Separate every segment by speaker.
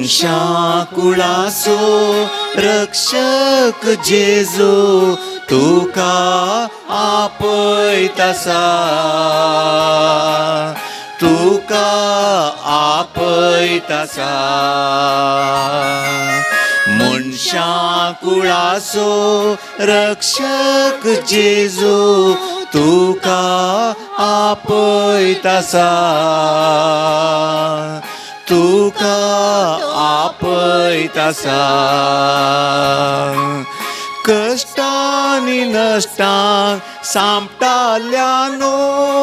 Speaker 1: मनशा कुळाचो रक्षक जेजू तुका आपयतासा, तुका आपयतासा. मनशा कुळाचो रक्षक जेजू तुका आपयतासा, तुका आपयतासा. कष्टांनी नश्टांक सांपटाल्यानो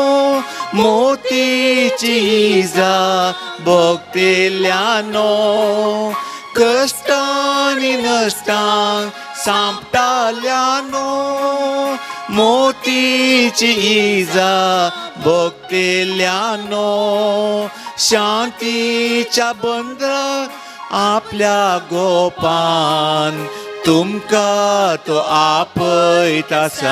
Speaker 1: मोतीची इजा भोगतेल्यानो, कष्टांनी नश्टांक सांपटाल्यानो मोतीची इजा भोगतेल्यानो, शांतीच्या बंदराक आपल्या गोपान तुमका तो आपयतासा.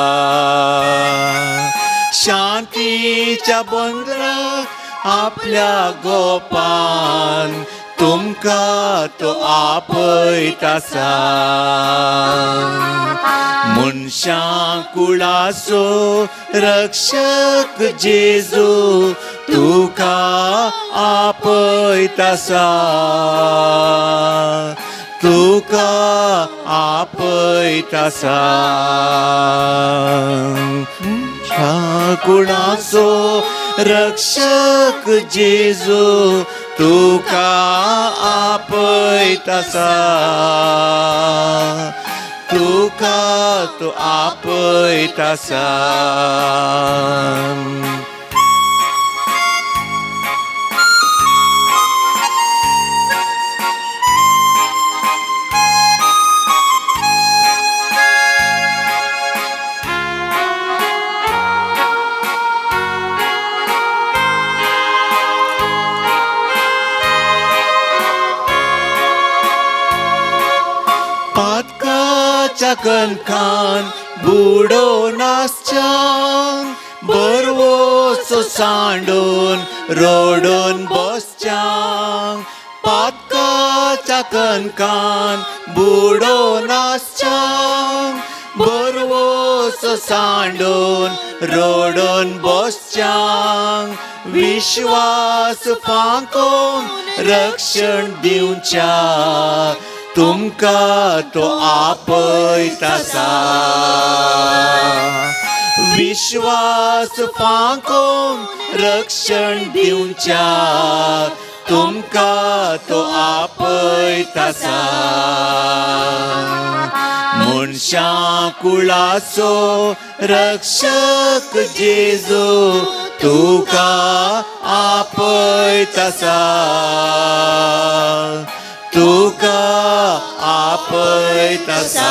Speaker 1: शांतीच्या बंदराक आपल्या गोपान तुमका तो आपयतासा. मनशा कुळाचो रक्षक जेजू तुका आपयतासा, तुका आपयतासा. कुणाचो रक्षक जेजू तुका आपयतासा, तुका तो आपयतासा. पातकाच्या कणकान बुडोनासच्यान बरवोचो सांडून रोडून बसच्यान, पातकाच्या कणकान बुडोनासच्यान बरवोचो सांडून रोडून बसच्यान, विश्वास फांकोन रक्षण दिवच्या तुमका तो आपयतासा. विश्वास फांकोन रक्षण दिवच्या तुमका तो आपयतासा. मनशा कुळाचो रक्षक जेजू तुका आपयतासा, तुका आपयतासा.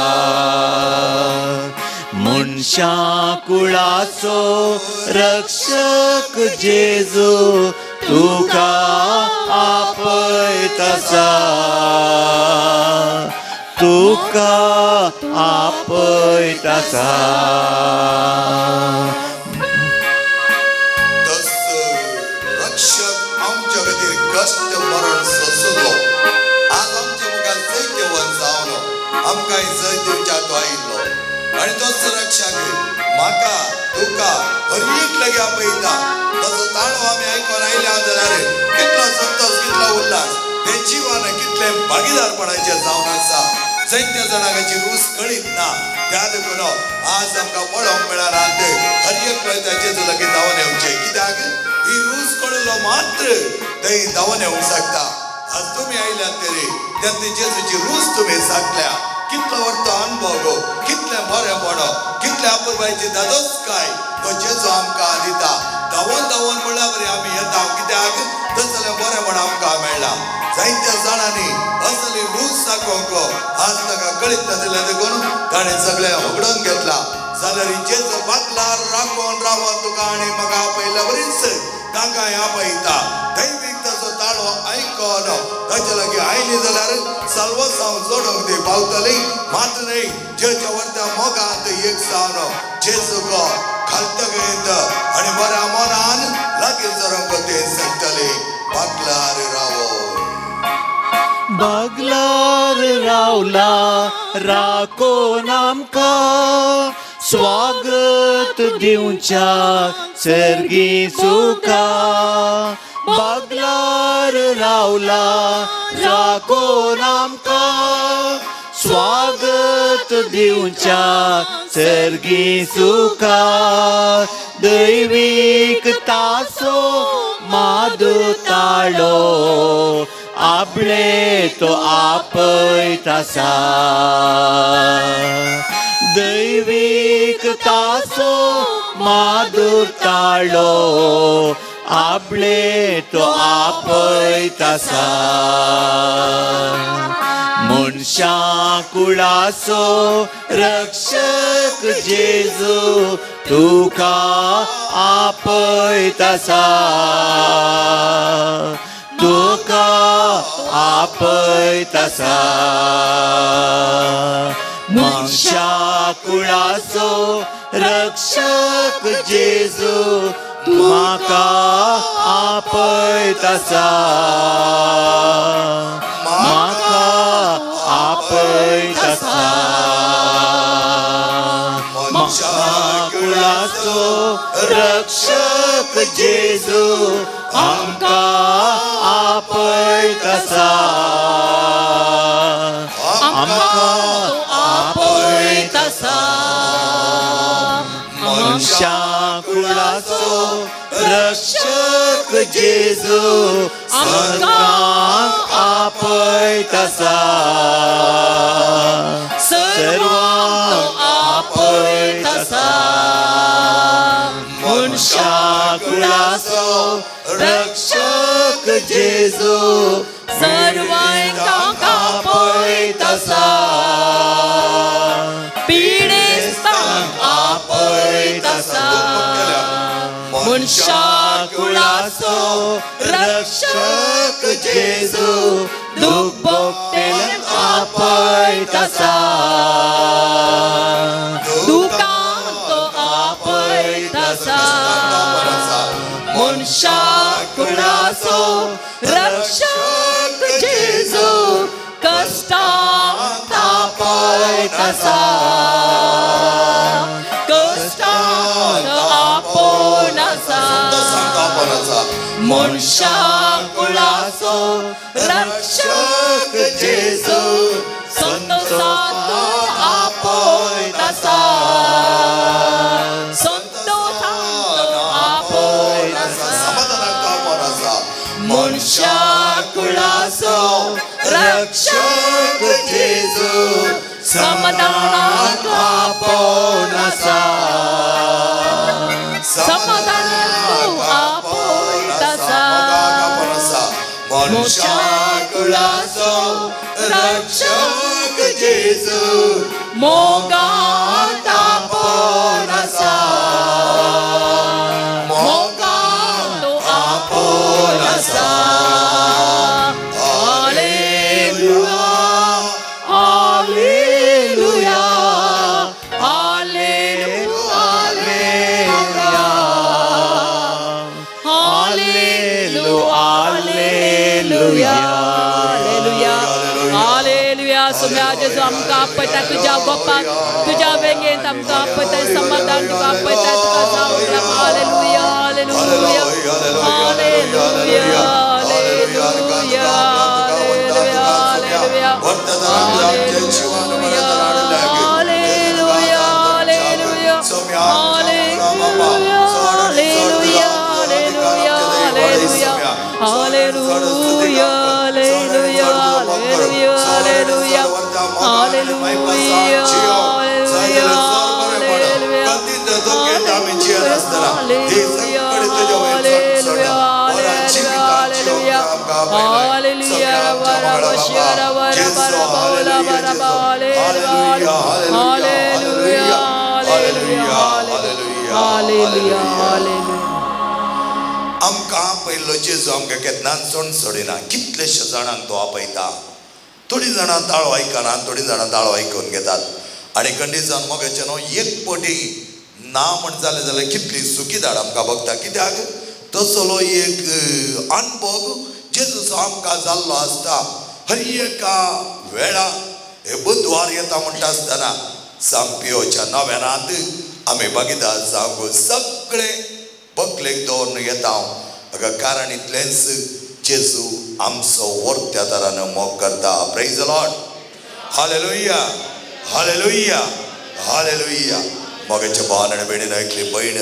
Speaker 1: मनशा कुळाचो रक्षक जेजू तुका आपयतासा, तुका आपयतासा.
Speaker 2: रक्षक आमच्या खातीर कष्ट मरण सोंसलो, आज आमच्या मुखार जैत वंचावलो, आमकां जय दिवच्या तो आयिल्लो. आनी तोच रक्षक म्हाका तुका हर एक लागी आपयता. ताचो ताळो आमी आयकोन आयल्या जाल्यार कितलो संतोष, कितलो उल्हास, हे जीवन कितले भागीदारपणाचे जावन आसा. जायत्या जाणांची रूस कळीत ना, त्या देखून आज आमकां पळोवंक मेळना. हर एक प्रयत्नाचे लागीं धांवन येवचें, कित्याक ही रूस कळलो मात्र थंय धांवन येवंक शकता. आज तुमी आयल्यात तरी तेन्ना जेजूची रूस तुमी सांगल्या. कितलो व्हडलो अनुभव गो, कितले बरेपण, कितले अपुरबायची दादोसकाय तो जेजू आमकां दिता. धांवन धांवन म्हणल्या बरी आमी येता, कित्याक तसलें बरेपण आमकां मेळ्ळा. जायत्या जाणांनी असली रूच दाखोवंक आज ताका कळीत नाशिल्लें देखून ताणें सगळें उगडून घेतला. जाल्यार जेजू बाटलार राखून रावून तुका आनी म्हाका आपयल्या बरीच तांकां आपयता. दैवीक ताचो ताळो आयकोन ताचे लागीं आयली जाल्यार साल्वसांव जोडूंक ती पावतली. मात्र न्हय, जेच्या वर्त्या मोगांत एक जावन जेजूक खालतकयत आनी बऱ्या मनान लागीं सरोंक ती सांगतली. बाटलार रावून
Speaker 1: बागलार रावला राखोन आमकां स्वागत दिवच्या सर्गी सुखा बागलार रावला राखोन आमकां स्वागत दिवच्या सर्गी सुखा दैवीक तासो मादुताळो आपले तो आपयत आसा दैवीक तासो मादुताळो आपले तो आपयत आसा मनशा कुळाचो रक्षक जेजू तुका आपयत आसा तुका आपयत आसा मनशा कुळाचो रक्षक जेजू म्हाका आपयत आसा म्हाका आपयत आसा मनशा कुळाचो रक्षक जेजू आमकां आपयत आसा आमकां आपयत आसा मनशा कुळाचो रक्षक जेजू आमकां आपयत आसा सर्वांक आपयत आसा मनशा कुळाचो रक्षक जेजू सर्वांक आपयत आसा पिडेस्तांक आपयत आसा मनशा कुळाचो रक्षक जेजू दुख भोगतेल्यांक आपयत आसा दुखांक तो आपयत आसा मनशा कुळाचो रक्षक जेजू कश्टांक आपयत आसा कश्टांक आपोवन आसा मनशा कुळाचो रक्षक जेजू संतोषांत आपयत आसा संतोषांत आपयत आसा मनशा कुळाचो रक्षक जेजू समाधानाक आपोवन आसा समाधानाक आपयत आसा मनशा कुळाचो रक्षक जेजू मोगांत आपोवन आसा मोगांत आपोवन आसा hallelujah hallelujah hallelujah hallelujah hallelujah hallelujah सुम्या जेजू आमकां आपयता तुज्या गोपाक तुज्या वेगेंत आमकां आपयता समाधान तुका आपयता तुका जावं hallelujah hallelujah hallelujah hallelujah hallelujah
Speaker 2: आमकां पयलो जेजू आमकां केन्नाच सोड सोडिना कितलेशे जाणांक तो आपयता थोडी जाणां ताळो आयकना थोडी जाणां ताळो आयकून घेतात आनी कंडिशन मोगाचे न्हू एक पटी ना म्हण जालें जाल्यार कितली सुखी धाड आमकां भोगता कित्याक तसलो एक अनुभव जेजूचो आमकां जाल्लो आसता हर एका वेळा हे बुधवार येता म्हणटा आसतना सांपियोच्या नव्यानात आम्ही बघिता सांगू सगळे बकलेक दवरून येता कारण इतलेंच जेजू आमचो वर्त्या तरान मोग करता. Praise the lord. Hallelujah hallelujah hallelujah. मोगाच्या भावान आनी भयणीन ऐकली भयण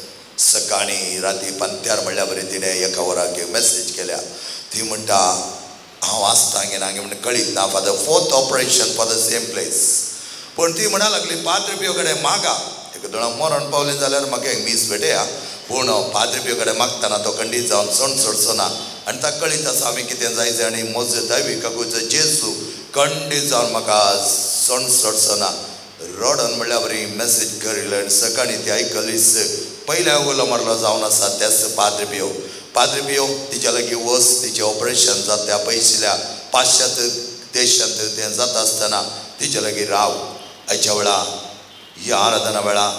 Speaker 2: सकाळी राती पंत्यार म्हणल्या बरी तिणें एका वराक मेसेज केल्या. ती म्हणटा हांव आसता हांगे हांगे म्हणून कळीत ना for the 4th operation for the same place. पण ती म्हणा लागली पाद्रपियो कडेन मागा. एक दोन मरण पावलें जाल्यार म्हाका एक मीस भेटया पूण पाद्रपियो कडेन मागतना तो खंडीत जावन सण सोडचो ना आनी ताका कळीत आसा आमी कितें जायचें आनी म्हजो दैविकाकूचो जेजू खंडीत जावन म्हाका सण सोडचो ना. रडोन म्हणल्यार बरी मेसेज करिल्लो आनी सकाळी ती आयकलीच पयल्या उलो मारलो जावन आसा तेच पाद्रपियो तिच्या लागीं वस तिचें ऑपरेशन जाता त्या पयसल्या पाश्चात्य देशांत तें जाता आसतना तिच्या लागीं राव. आयच्या वेळा ह्या आराधना वेळा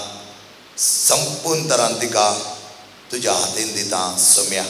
Speaker 2: संपूर्ण तरान तिका तुज्या हातीन दिता सोम्या.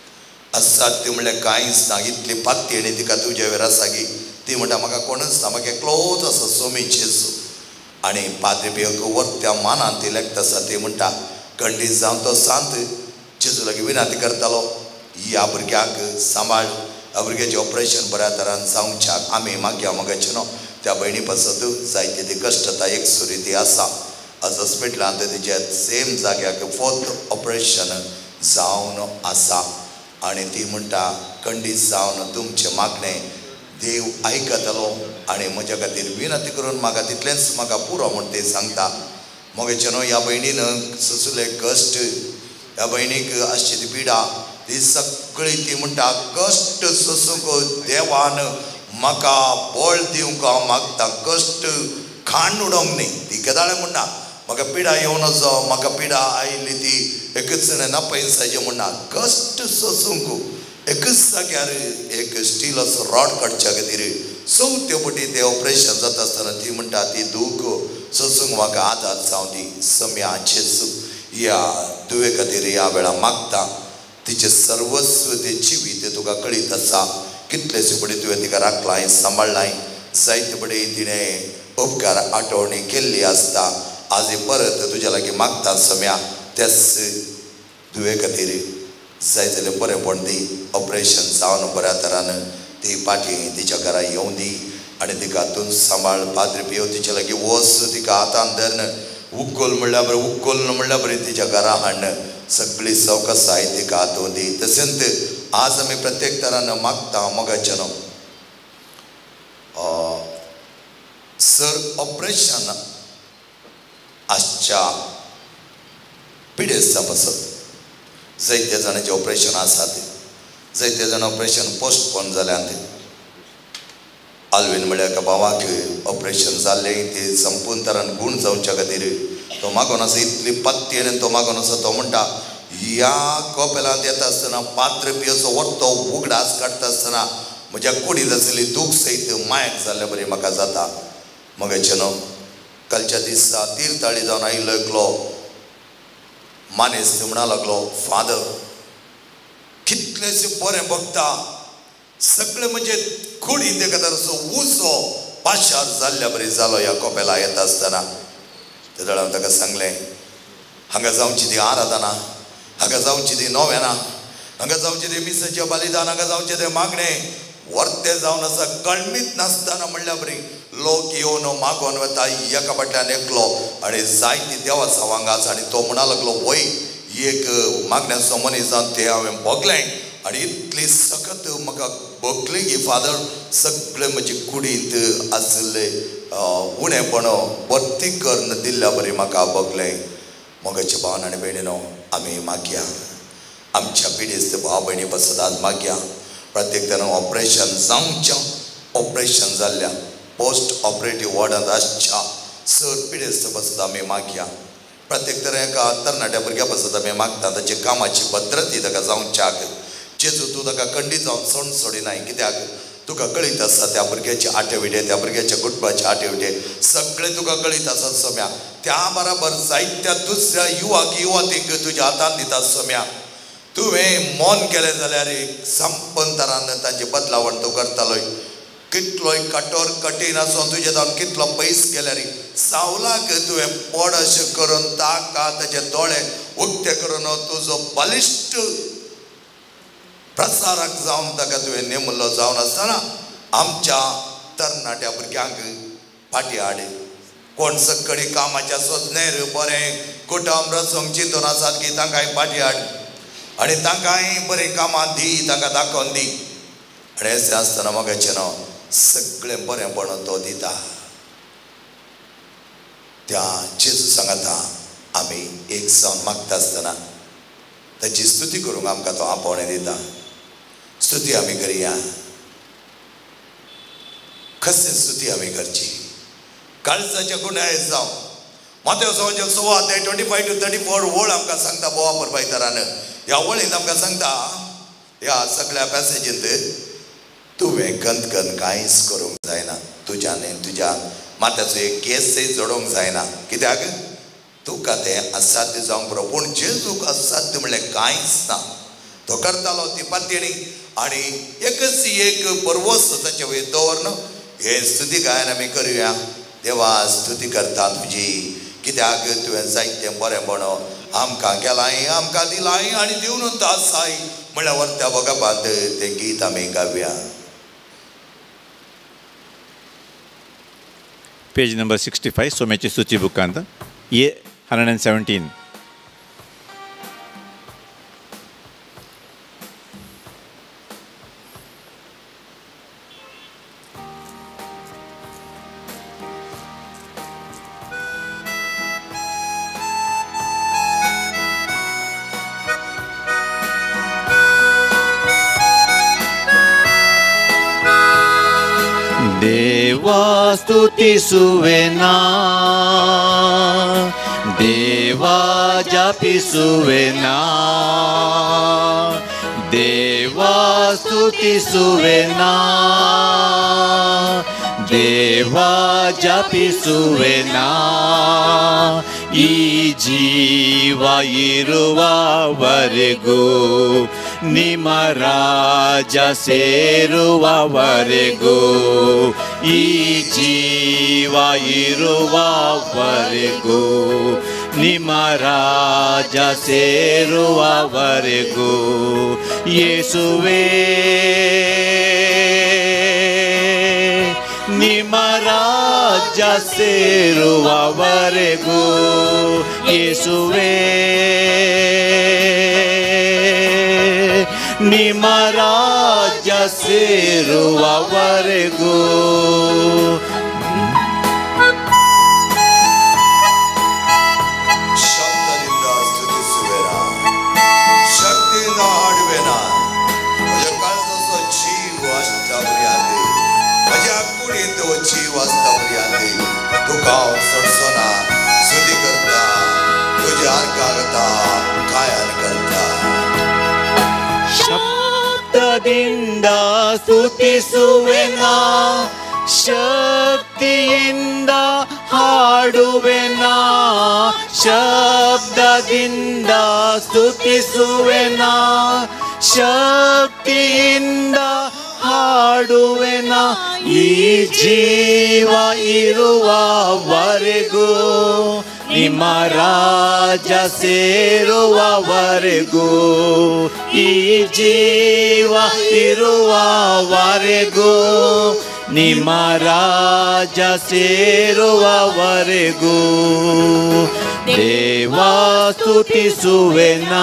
Speaker 2: आसात ती म्हणल्यार कांयच ना इतली पाती आनी तिका तुजे वेर आसा की ती म्हणटा म्हाका कोणूच ना म्हाका एकलोच आसा सोमी जेजू. आनी पाद्रपियोक वर्त्या मानान ती लेखता आसा ती म्हणटा खंडीत जावन तो सांत जेजू लागीं विनंती करतालो ह्या भुरग्याक सांबाळ ह्या भुरग्याचें ऑपरेशन बऱ्या तरान जावच्याक आमी मागया मोगाचें न्हू. त्या भयणी पासत जायती ती कश्टता एक सुरी ती आसा. आज हॉस्पिटलांत तिच्या सेम जाग्याक 4th ऑपरेशन जावन आसा आनी ती म्हणटा खंडीत जावन तुमचें मागणें देव आयकतलो आनी म्हज्या खातीर विनंती करून म्हाका तितलेंच म्हाका पुरो म्हूण ती सांगता. मोगाचें न्हू ह्या भयणीन सुसुले कश्ट ह्या भयणीक आसची ती पिडा ती सगळी ती म्हणटा कश्ट सोसूंक देवान म्हाका बळ दिवंक हांव मागता. कश्ट खाण उडोवंक न्ही. ती केदाळे म्हणना म्हाका पिडा येवन वचो म्हाका पिडा आयिल्ली ती एकच नापयसाचें म्हणना. कश्ट सोसूंक एकच जाग्यार एक स्टील असो रॉड काडच्या खातीर चवथ्यो पटी तें ऑपरेशन जाता आसतना ती म्हणटा ती दूख सोसूंक म्हाका आदार जावं दी. सम्या जेजू ह्या दुवे खातीर ह्या वेळा मागता. तिचें सर्वस्व तें जिवीत तुका कळीत आसा. कितलेशे पटी तुवें तिका राखलाय सांबाळलाय. जायते पटी तिणें उपकार आठवणी केल्ली आसता. आज परत तुज्या लागीं मागता सम्या तेच दुवे खातीर जाय जाल्यार बरेंपण दी. ऑपरेशन जावन बऱ्या तरान ती पाटी तिच्या घरा येवं दी आनी तिका हातून सांबाळ. पाद्रपियो तिच्या लागीं वस तिका हातान धरन उक्कोल म्हणल्यार बरें उक्कोल म्हणल्यार बरें तिच्या घरा हाडन सगळी सवकासाय तिका हातून दी. तशेंच आज आमी प्रत्येक तरान मागता मोगाचें न्हू. सर ऑपरेशन आजच्या पिडेस्ता पासत जायत्या जाणांचें ऑपरेशन आसात. जायते जाण ऑपरेशन पोस्टपोन जाल्यात. आल्वीन म्हळ्यार एका भावाक ऑपरेशन जाल्लें तें संपूर्ण तरान गूण जावच्या खातीर तो मागोन आसा इतली पत्ती आनी तो मागोन आसा. तो म्हणटा ह्या कपेलांत येता आसतना पाद्रपियोचो वरतो उगडास काडटा आसतना म्हज्या कुडींत आसली दूख सयत मायक जाल्लें बरें म्हाका जाता. मोगाचें न्हू. कालच्या दिसा तीर्थाळी जावन आयिल्लो एकलो मानेस्त म्हणा लागलो फादर कितलेशे बरें बघता सगळे म्हणजे कुडी तेका असो उसो पाशार जाल्ल्या बरी जालो ह्या कपेला येता आसतना. ते वेळार हांवें ताका सांगलें हांगा जावची ती आराधना हांगा जावची ती नोवेना हांगा जावची ती मिसाचें बलिदान हांगा जावचें तें मागणें वर्तें जावन आसा. कळमीत नासतना म्हणल्या बरी लोक येवन मागोन वता एका फाटल्यान एकलो आनी जायती देवा सवांग आसा. आनी तो म्हणा लागलो वय एक मागण्याचो मनीस जावन तें हांवें बगलें आनी इतली सखत म्हाका बगली की फादर सगळे म्हजे कुडींत आसले उणेपण भर्ती करून दिल्ल्या बरी म्हाका बगलें. मोगाच्या भावान आनी भयणीनो आमी मागया आमच्या पिडेस्त भाव भयणी पासत आज मागया प्रत्येक जाण ऑपरेशन जावच्या ऑपरेशन जाल्ल्या पोस्ट ऑपरेटिव्ह वॉर्डांत आसच्या सर पिडेस्त पासत आमी मागया. प्रत्येक तरेन एका तरणाट्या भुरग्या पासत आमी मागता ताचे कामाची भद्रती ताका जावच्याक. जेजू तूं ताका खंडीत जावन सण सोडिनाय कित्याक तुका कळीत आसा त्या भुरग्याचे आठविडे त्या भुरग्याच्या कुटुंबाचे आठविडे सगळे तुका कळीत आसा सोम्या. त्या बराबर जायत्या दुसऱ्या युवाक युवतींक तुज्या हातांत दिता सोम्या. तुवें मोन केलें जाल्यार संपन्न तरान तांची बदलावण तूं करतलोय. कितलोय कठोर कठीण असो तुझे जावन कितलो पयस गेल्यार सावलाक तुवें पड अशें करून ताका ताचे दोळे उक्ते करून तुजो बलिश्ट प्रसारक जावन ताका तुवें नेमलो जावन आसतना आमच्या तरणाट्या भुरग्यांक फाटी हाड. कोण सक्कळी कामाच्या सोदनेर बरें कुटुंब रचूंक चिंतून आसात की तांकांय फाटी हाड आनी तांकांय बरें कामां दी, ताका दाखोवन दी. आनी अशें आसतना मोगाचें न्हू सगळें बरेंपण तो दिता. त्या जेजू सांगता आमी एक जावन मागता आसतना ताची स्तुती करूंक आमकां तो आपोवणें दिता. स्तुती आमी करया. कशें स्तुती आमी करची? काळजाच्या गुन्यांय जावं मातेव संवसार 26:25 to 34 वळ आमकां सांगता बोवा परबायतरान. ह्या वळींत आमकां सांगता ह्या सगळ्या पॅसेजींत तुवें गंतगन कांयच करूंक जायना. तुज्यान तुज्या माथ्याचो एक केसय जोडूंक जायना. कित्याक तुका तें असाध्य जावंक पुरो. पूण जेजूक असाध्य म्हणल्यार कांयच ना. तो करतालो ती पातयणी आनी एकच एक परवस ताचे वयर दवरन हे स्तुती गायन आमी करुया. देवा स्तुती करता तुजी कित्याक तुवें जायतें बरेंपण आमकां केलाय, आमकां दिलाय आनी दिवनूच आसाय म्हणल्यार वर्त्या भोगपांत तें गीत आमी गावया.
Speaker 3: पेज नंबर 65 सोम्याची स्तुती बुकांत ये 117. देवा स्तुतिಸುವೆನಾ देवा जापिಸುವೆನಾ देवा स्तुतिಸುವೆನಾ देवा जापिಸುವೆನಾ ಈ ಜೀವ ಇರುವವರೆಗೂ ನಿಮ್ಮ ರಾಜ ಸೇರುವವರೆಗೂ ಈ ಜೀವ ಇರುವವರೆಗೂ ನಿಮ್ಮ ರಾಜ ಸೇರುವವರೆಗೂ ಯೇಸುವೇ ನಿಮ್ಮ ರಾಜ ಸೇರುವವರೆಗೂ ಯೇಸುವೇ ನಿಮ್ಮ ರಾಜ್ಯ ಸೇರುವವರೆಗೂ
Speaker 2: ಶಬ್ದದಿಂದ ಸ್ತುತಿಸುವೆನ, ಶಕ್ತಿಯಿಂದ ಹಾಡುವೆನ. माझ्या काळजाचो जीव आसता पर्यंत, माझ्या कुडींत जीव आसता पर्यंत तुका हांव सोडचो ना. स्तुती करता, तुज्या आर्गां घालता, कायान करता.
Speaker 3: ಶಬ್ದದಿಂದ ಸ್ತುತಿಸುವೆನಾ, ಶಕ್ತಿಯಿಂದ ಹಾಡುವೆನಾ. ಶಬ್ದದಿಂದ ಸ್ತುತಿಸುವೆನಾ, ಶಕ್ತಿಯಿಂದ ಹಾಡುವೆನಾ. ಈ ಜೀವ ಇರುವವರೆಗೂ ನಿಮ್ಮ ರಾಜ ಸೇರುವವರೆಗೂ ಈ ಜೀವ ಇರುವವರೆಗೂ ನಿಮ್ಮ ರಾಜ ಸೇರುವವರೆಗೂ ದೇವಾ ಸ್ತುತಿಸುವೆನಾ,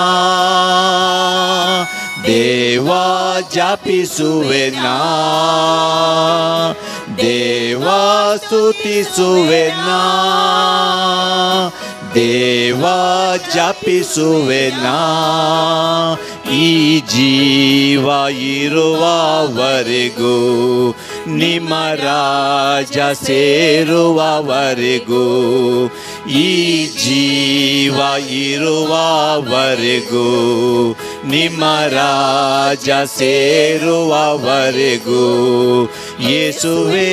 Speaker 3: ದೇವಾ ಜಾಪಿಸುವೆನಾ, ದೇವಾ ಸ್ತುತಿಸುವೆನಾ, ದೇವಾ ಜಾಪಿಸುವೆನಾ. ಈ ಜೀವ ಇರುವವರೆಗೂ ನಿಮ್ಮ ರಾಜ ಸೇರುವವರೆಗೂ ಈ ಜೀವ ಇರುವವರೆಗೂ ನಿಮ್ಮ ರಾಜ ಸೇರುವವರೆಗೂ ಯೇಸುವೇ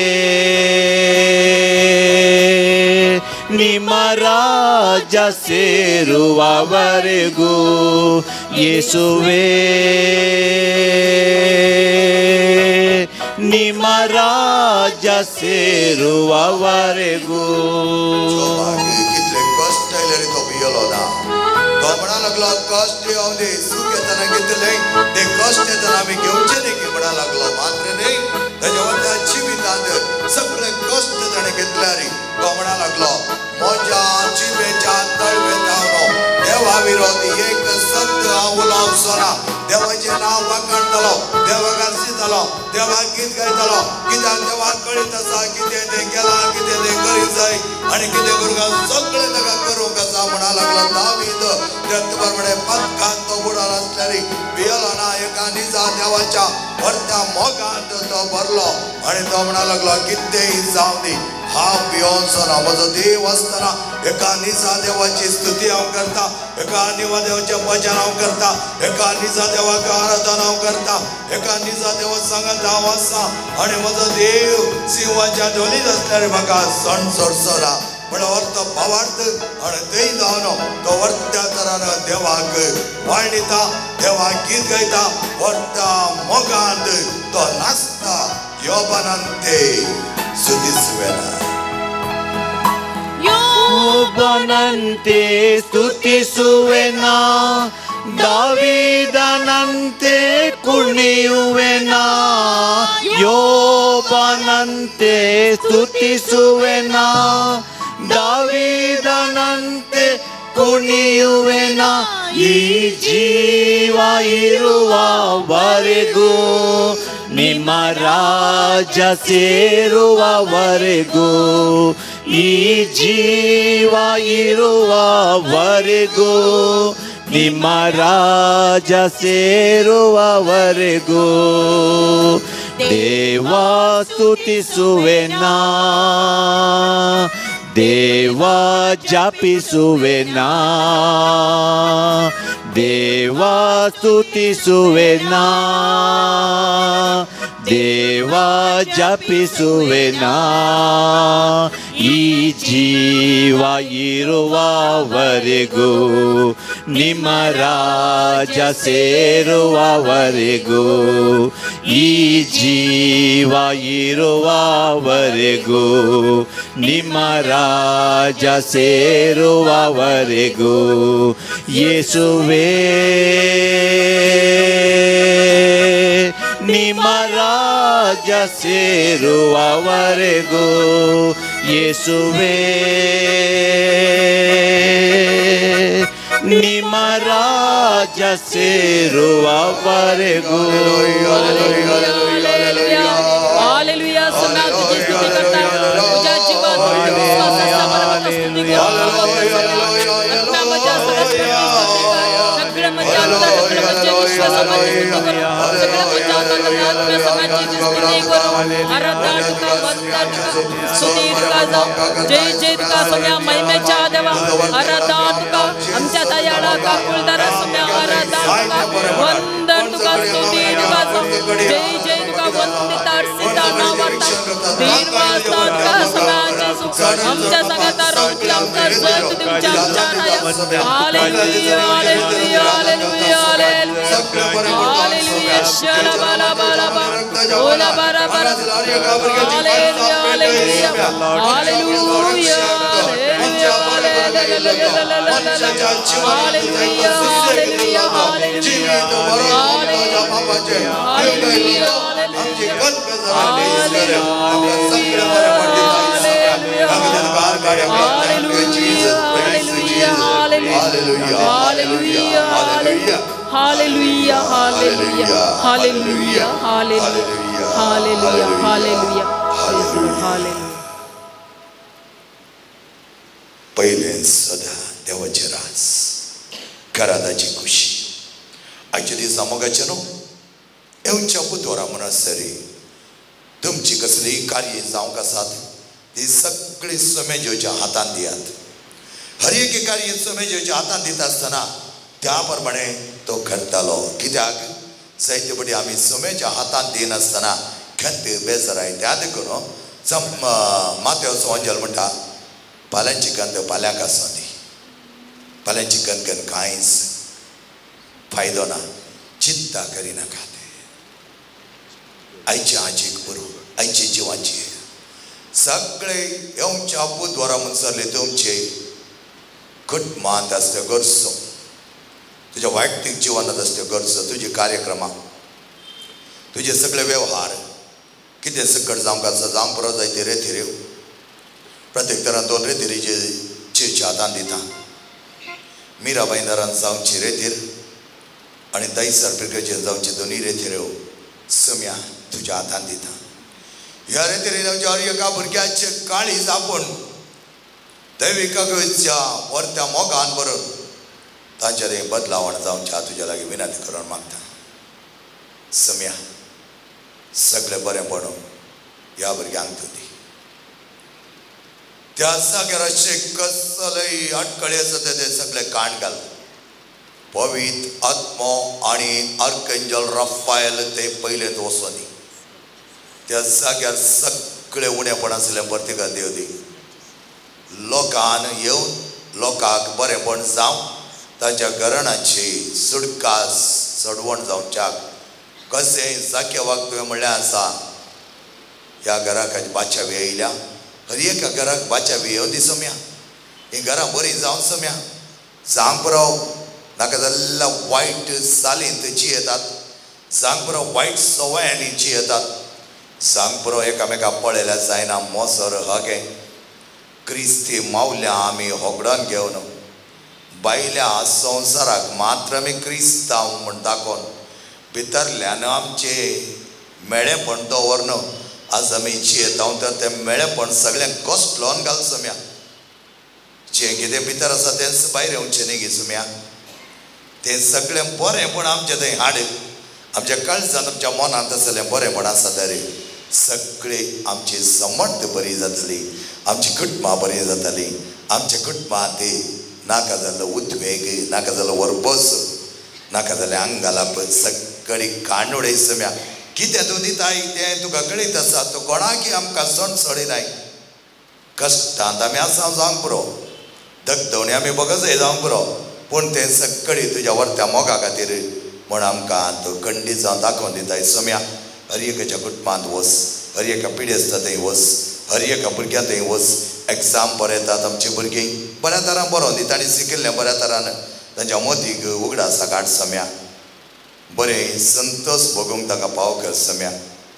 Speaker 3: ನಿಮ್ಮ ರಾಜ ಸೇರುವವರೆಗೂ ಯೇಸುವೇ ನಿಮ್ಮ ರಾಜ್ಯ ಸೇರುವವರೆಗೂ.
Speaker 2: कितले कष्ट आयले तो भियलो ना तो म्हणा लागलो कष्ट येऊ दे सुख येताना घेतले ते कष्ट येताना आम्ही घेऊचे नाही की म्हणा लागलो मात्र नाही त्याच्या वरच्या जिवितांत सगळे कष्ट त्याने घेतल्यारी तो म्हणा लागलो माझ्या जिवेच्या तळवेतावनो देवा विरोधी एक सत्य उलावसोना देवाचे नाव वाकडतलो देवा गार्सितलो देवा गीत गायतलो कित्याक देवा कळीत आसा कितें ते केला कितें ते करीत जाय आनी कितें करूंक सगळे ताका करूंक आसा म्हणा लागलो दावीद त्याच प्रमाणे पदकांत तो बुडार आसल्यारी भियलो ना एका निजा देवाच्या व्हरत्या मोगांत तो भरलो आनी तो म्हणा लागलो कितेंय जावं दी हांव भियोनसो ना म्हजो देव आसतना एका निजा देवाची स्तुती हांव करता एका निजा देवाचें भजन हांव करता एका निजा देवाक आराधना हांव करता एका निजा देवा सांगात हांव आसा आनी म्हजो देव सिंहाच्या ढोलीत आसल्यार म्हाका सण सोडचो ना पण अर्थ भावार्थ आनी तेय जावन तो वर्त्या तरान देवाक वाळणिता देवाक गीत गायता वर्त्या मोगांत तो नाचता योबानांते ಸ್ತುತಿಸುವೆನಾ
Speaker 3: ಯೋಬನಂತೆ ಸ್ತುತಿಸುವೆನಾ ದಾವೀದನಂತೆ ಕುಣಿಯುವೆನಾ ಯೋಬನಂತೆ ಸ್ತುತಿಸುವೆನಾ ದಾವೀದನಂತೆ ಕುಣಿಯುವೆನಾ ಈ ಜೀವ ಇರುವವರೆಗೂ ನಿಮ್ಮ ರಾಜ್ಯ ಸೇರುವವರೆಗೂ ಈ ಜೀವ ಇರುವವರೆಗೂ ನಿಮ್ಮ ರಾಜ್ಯ ಸೇರುವವರೆಗೂ ದೇವ ಸ್ತುತಿಸುವೆನಾ ದೇವ ಜಪಿಸುವೆನಾ ದೇವ ಸ್ತುತಿಸುವೆನಾ ದೇವ ಜಪಿಸುವೆನಾ ಈ ಜೀವ ಇರುವವರೆಗೂ ನಿಮ್ಮ ರಾಜ್ಯ ಸೇರುವವರೆಗೂ ಈ ಜೀವ ಇರುವವರೆಗೂ ನಿಮ್ಮ ರಾಜ್ಯ ಸೇರುವವರೆಗೂ ಯೇಸುವೇ ನಿಮ್ಮ ರಾಜ್ಯ ಸೇರುವವರೆಗೂ ಯೇಸುವೇ ನಿಮ್ಮ ರಾಜ್ಯ ಸೇರುವವರೆಗೂ
Speaker 1: हालेलुया सुना तुझे स्तुति करता तुझा जीवन विश्वासाचा परमात्मा स्तुति कर अपना मजा सगळं मजा सगळं मजा विश्वासामध्ये स्तुती कर सगळं मजा आत्म्या समाजाची स्तुती करू आराधना तुका वंदना तुका स्तुती तुका जय जय तुका सगळ्या महिमेच्या देवा आराधना तुका आमच्या दयाळा कुलदारा सगळ्या आराधना तुका वंदन तुका स्तुती तुका जय जय तुका वंदिता सीता नावाता दीर्घास्ता तुका सगळ्यांचे सुख आमच्या संगता रोटी आमका जय तुमच्या आमच्या हालेलुया हालेलुया हालेलुया हालेलुया शला बाला बाला बा ओला बारा बारा hallelujah hallelujah hallelujah Hallelujah, hallelujah, hallelujah, hallelujah, hallelujah, hallelujah, hallelujah.
Speaker 2: पहिले सदा देवाचे राज घरादाची खुशी आजच्या दिसा मोगाचे न्हू येवच्या बुधवारा म्हणून सरी तुमची कसली कार्य जावंक आसात ती सगळी समेजेच्या हातान दियात हर एक कार्य समेजेच्या हातान दिता आसतना त्या प्रमाणे तो करतालो कित्याक जायते बडी आमी समेच्या हातान दिनासतना खंत बेजाराय त्या देखून मातेव संवंजल म्हणटा पाल्यांची गंध पाल्यांक आसूं दी पाल्यांची गंध कांयच फायदो ना चिंता करिनाका आयच्या आजीक बरो आयचे जिवाची सगळे येवच्या बुधवारा म्हणसरले तुमचे कुटुंबांत असते गरजो तुझ्या वैयक्तीक जिवनात असते गरजो तुझे कार्यक्रमां तुझे सगळे व्यवहार कितें सकट जावंक आसा जावं बरो जाय ते रेथिऱ्यो प्रत्येक तरान 2 रेथिरीचे चिरचे हातान दिता मिराबाई नरान जावची रेतीर आनी दहीसर पिरकेचेर जावची 2 रेथिऱ्यो सम्या तुझ्या हातान दिता ह्या रेतीरेन एका भुरग्याचे काळीज आपूण दैविकाच्या वर्त्या मोगान बरोवन तांचेर बदलावण जावच्या तुझ्या लागीं विनंती करून मागता सम्या सगळें बरें पडो ह्या भुरग्यांक तूं दी त्या जाग्यार अशें कसलेय अडखळे आसा ते सगळे काण घाल पवित्र आत्मो आनी आर्कंजल राफायल ते पयलेच वचोनी त्या जाग्यार सगळे उणेपण आसलें परतिका देव दी लोकान येवन लोकांक बरेंपण जावं ताच्या घराण्याची सुडकास चडवण जावच्याक कशें जाके वागतुवें म्हणल्यार आसा ह्या घराक बाचावी येयल्या हर एका घराक बाचावी येवं दी सम्या ही घरां बरी जावं सम्या सांग पुरो नाका जाल्ल्या वायट चालींत जियेतात सांग पुरो वायट सवयांनी जियेतात सांग पुरो एकामेका पळयल्या जायना मोसर हगे क्रिस्ती मावल्या आमी होगडोन घेवन बायल्या संवसाराक मात्र आमी क्रिस्तांव म्हण दाखोवन भितरल्यान आमचे मेळेपण दवरन आज आमी जियेता तर तें मेळेपण सगळें घोस्टलोन घाल सम्या जें कितें भितर आसा तें भायर येवचें न्ही गे सम्या तें सगळें बरेंपण आमचें थंय हाड आमच्या काळजांत आमच्या मनांत आसलें बरेंपण आसा तरी सगळी आमची समर्थ बरी जातली आमची कुटुंबां बरी जातली आमच्या कुटुंबांत नाका जाल्लो उद्वेग नाका जाल्लो वरबस नाका जालें आंगालाप सगळी काणोडे सम्या कितें तूं दिताय तें तुका कळीत आसा तूं कोणाकय आमकां सण सोडिनाय कश्टांत आमी आसा जावंक पुरो धगधवणी आमी बगजय जावंक पुरो पूण तें सगळी तुज्या वर्त्या मोगा खातीर म्हण आमकां तूं खंडीत जावन दाखोवन दिताय सम्या हर एकाच्या कुटुंबांत वच हर एका पिढी आसता थंय वच हर एका भुरग्यां थंय वच एग्जाम बरें येतात आमची भुरगीं बऱ्या तरान बरोवन दिता आनी शिकिल्लें बऱ्या तरान तांच्या मतीक उगडास काड सम्या बरें संतोश भोगूंक तांकां पाव कर सम्या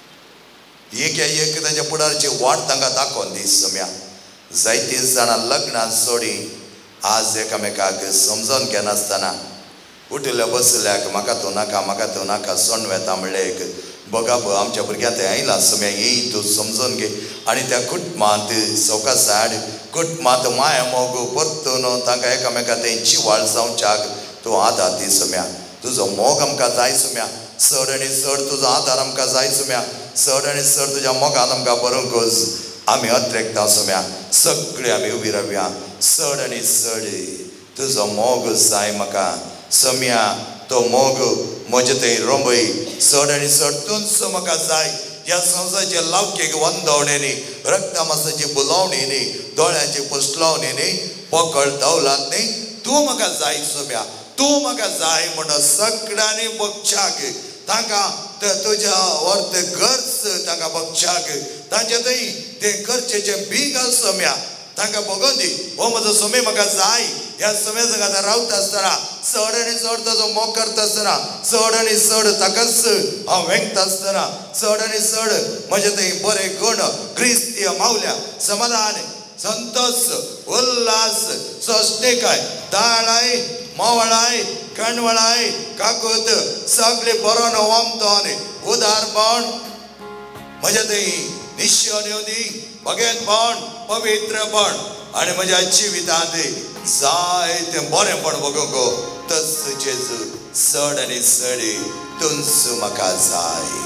Speaker 2: एक तांच्या फुडारची वाट तांकां दाखोवन दी सम्या जायतीं जाणां लग्नां सोडी आज एकामेकाक समजोन घेनासतना उठल्या बसल्याक म्हाका तूं नाका सोण वेता म्हणलें एक बघा आमच्या भुरग्यां थंय आयलां सम्या येय तूं समजोन घे आनी त्या कुटुंबांत सवकासाड कुटुंबांत माया मोग परतून तांकां एकामेका थंय जिवाळ जावच्याक तूं आदार दी सम्या तुजो मोग आमकां जाय सम्या चड आनी चड तुजो आदार आमकां जाय सम्या चड आनी चड तुज्या मोगान आमकां बरोवंक वच आमी अत्रेकता सम्या सगळीं आमी उबी रावया चड आनी चड तुजो मोग जाय म्हाका सम्या तो मोग म्हजे थंय रोंबय चड आनी चड तुजो म्हाका जाय ह्या संवसाराचे लावकेक वंदवणेनी रक्तमासाची बुलावणीनी दोळ्याची पुसलावणीनी पकड दौलातनी तूं म्हाका जाय सम्या तूं म्हाका जाय म्हणून सगळ्यांनी बगच्याक तांकां तुज्या वर्त गरज तांकां बगच्याक तांचे थंय तें गरजेचें बी घाल सम्या तांकां बगोवन दी हो म्हजो समय म्हाका जाय ह्या समय जगात रावता आसतना चड आनी चड ताजो मोग करता आसतना चड आनी चड ताकाच हांव वेंगता आसतना चड आनी चड म्हजे थंय बरे गूण क्रिस्तीय मावल्या समाधान संतोष उल्हास सोश्णेकाय दाळाय मोवळाय कणवळाय काकूत सगळे बरोन वमतोन उदारपण म्हजे थंय निश्चय येवं दी भगेतपण पवित्रपण आनी म्हज्या जिवितांत जायतें बरेंपण बगोवंक तस जेजू चड आनी चड तुंच म्हाका जाय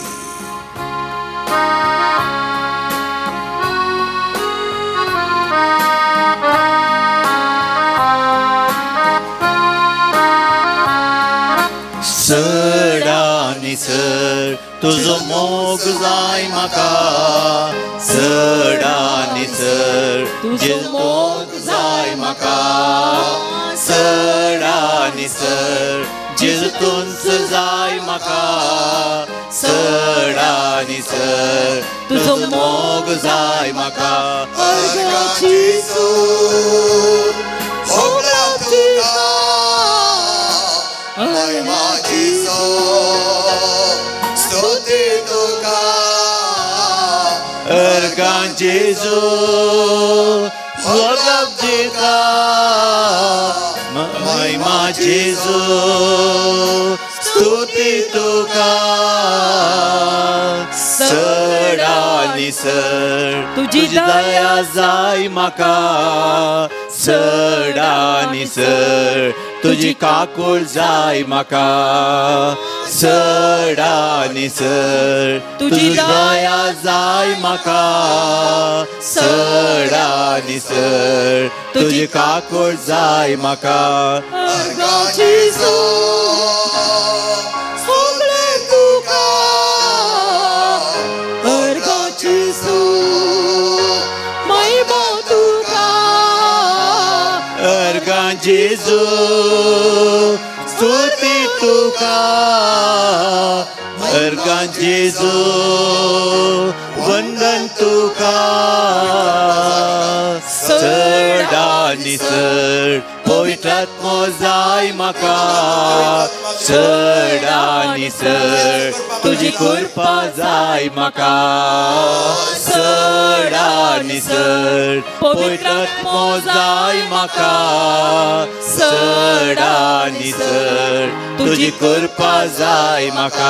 Speaker 3: चड आनी चड तुजो मोग जाय म्हाका चड आनी चड तुजो मोग जाय म्हाका चड आनी चड जेजू तुंच जाय म्हाका चड आनी निसर तुझो मोग जाय म्हाका
Speaker 2: अर्गाची सूर होगला तुका महिमाची सूर स्तुती तुका
Speaker 3: अर्गांची सूर होगला तुका महिमाची सूर स्तुती तुका चढा निसर तुझी दया जाय म्हाका चढा निसर तुझी काकूळ जाय म्हाका चढा निसर तुझी दया जाय म्हाका चढा निसर तुझी काकूळ जाय म्हाका
Speaker 2: अर्गाची सूर होगले तुका
Speaker 1: अर्गाची सूर महिमा तुका
Speaker 3: अर्गांची सूर स्तुती तुका अर्गांची सूर वंदन तुका चढा निसर पवित्रात्मो जाय म्हाका चढा निसर तुझी कृपा जाय म्हाका चढा निसर पवित्रात्मो जाय म्हाका चढा निसर तुझी कृपा जाय म्हाका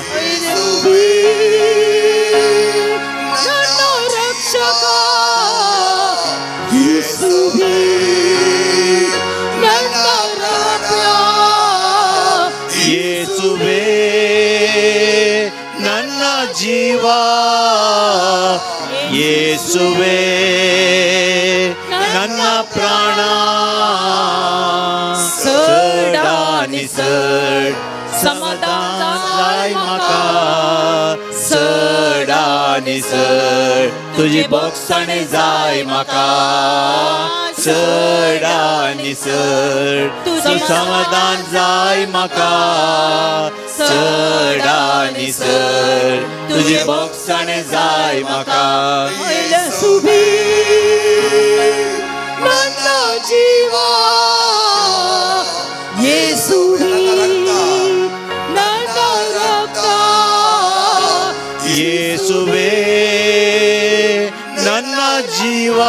Speaker 1: रक्षका येशुवे
Speaker 3: ಯೇಸುವೇ ನನ್ನ ಜೀವ ಯೇಸುವೇ ನನ್ನ ಪ್ರಾಣ चढा निसर समाधान जाय म्हाका चढा निसर तुझी बोगसणे जाय म्हाका चढा निसर तुझी समाधान जाय म्हाका चढा निसर तुझी बोगसणे जाय म्हाका
Speaker 1: येशुवे ನನ್ನ ಜೀವ ಯೇಸುವೇ ನನ್ನ ರಕ್ತ
Speaker 3: ಯೇಸುವೇ ನನ್ನ ಜೀವ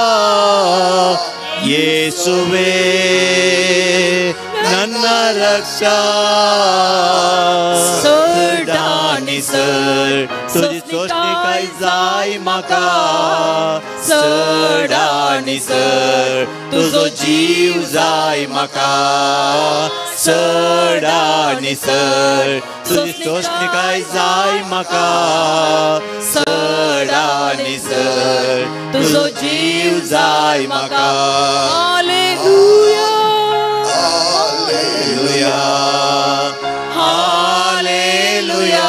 Speaker 3: ಯೇಸುವೇ ನನ್ನ ರಕ್ಷಾ चढा निसर तुझी सोसणी काय जाय म्हाका चढा निसर तुझो जीव जाय म्हाका चढा निसर तुझी सोसणी काय जाय म्हाका चढा निसर तुझो जीव जाय म्हाका
Speaker 1: hallelujah
Speaker 3: hallelujah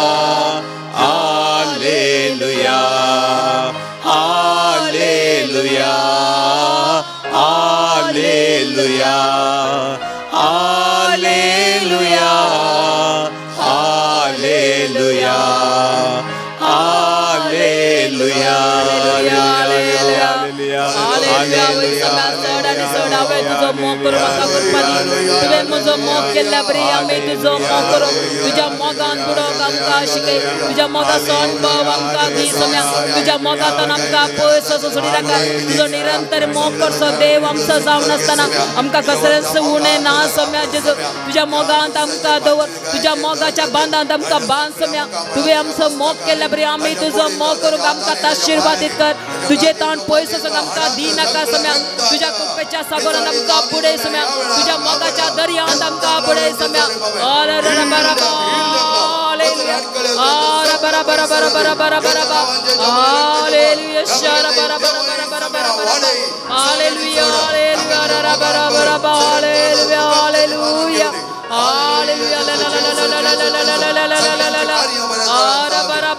Speaker 3: hallelujah hallelujah hallelujah hallelujah hallelujah hallelujah
Speaker 1: तुझो मोग करून म्हाका करपाची तुवें म्हजो मोग केल्ल्या बरी आमी तुजो मोग करूं तुज्या मोगान बुडोवंक आमकां शिकय तुज्या मोगाचो अनुभव आमकां दी सम्या तुज्या मोगांतल्यान आमकां पयस सोडूं नाका तुजो निरंतर मोग करचो देव आमचो जावन आसतना आमकां कसलेंच उणें ना सम्या जेजू तुज्या मोगांत आमकां दवर तुज्या मोगाच्या बांदांत आमकां बांद सम्या तुवें आमचो मोग केल्ल्या बरी आमी तुजो मोग करूंक आमकां आशिर्वादीत कर तुजे तोंड पयस वचूंक आमकां दी नाका सम्या तुज्या कृपेच्या सागरांत आमकां बुडय सम्या तुज्या मोगाच्या दर्यांत आमकां बुडय सम्या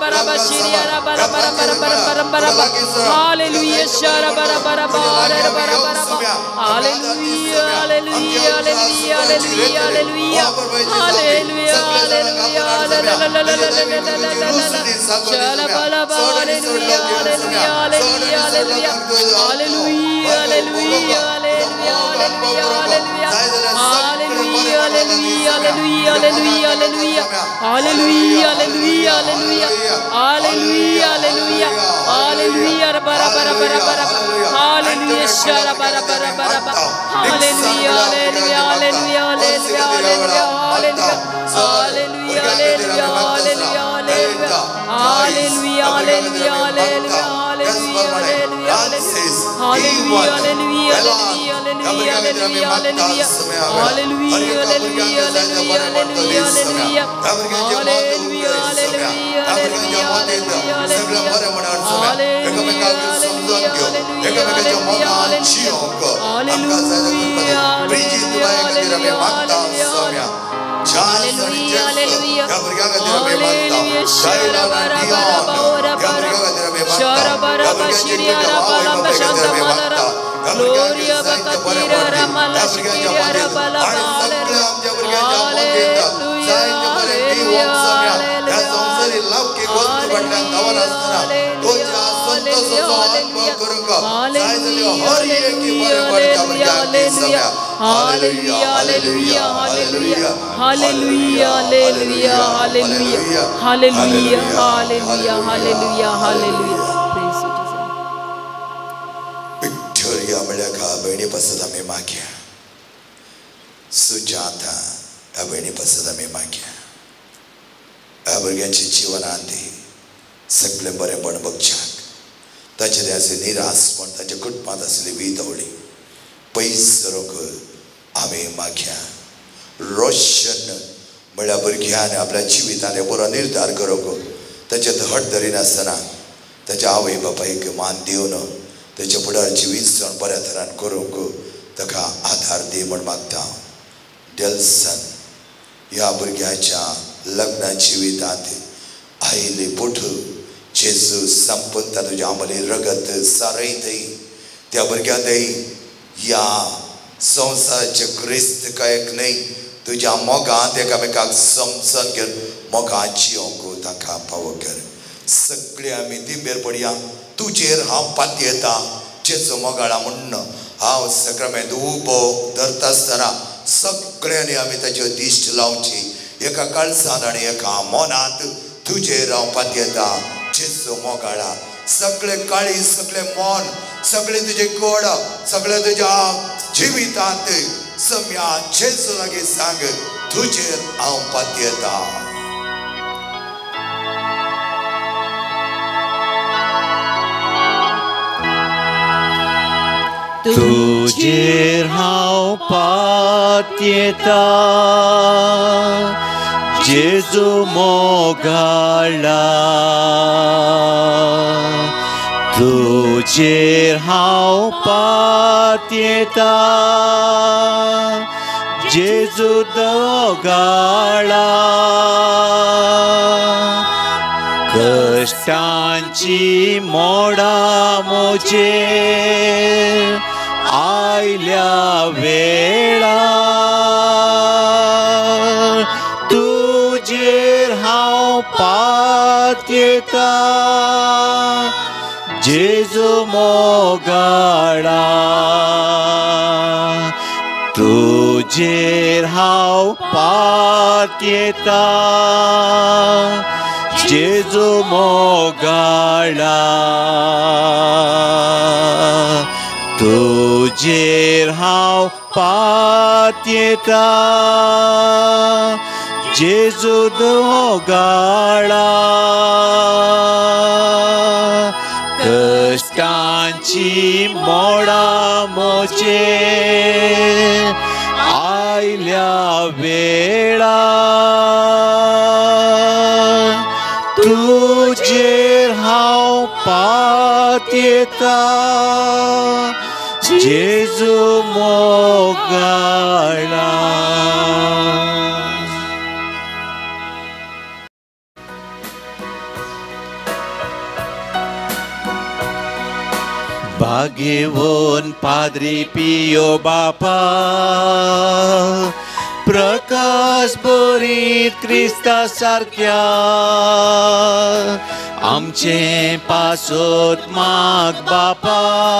Speaker 4: तुझेर हांव पातयेता जेजू मोगाळा तुझेर हांव पातयेता जेजू दोगाळा कश्टांची मोडां मोजेर आयल्या वेळार तुझेर हांव पातयेता जेजू मोगाळा तुझेर हांव पातयेता जेजू मोगाळा तुझेर हांव पातयेता जेजू दोगाळा कश्टांची मोडां मोजेर आयल्या वेळार तुझेर हांव पातयेता जेजू मोगाळा भाग्यवान पाद्री पियो बापा प्रकाश बरीत क्रिस्ता सारक्या आमचे पासोत माग बापा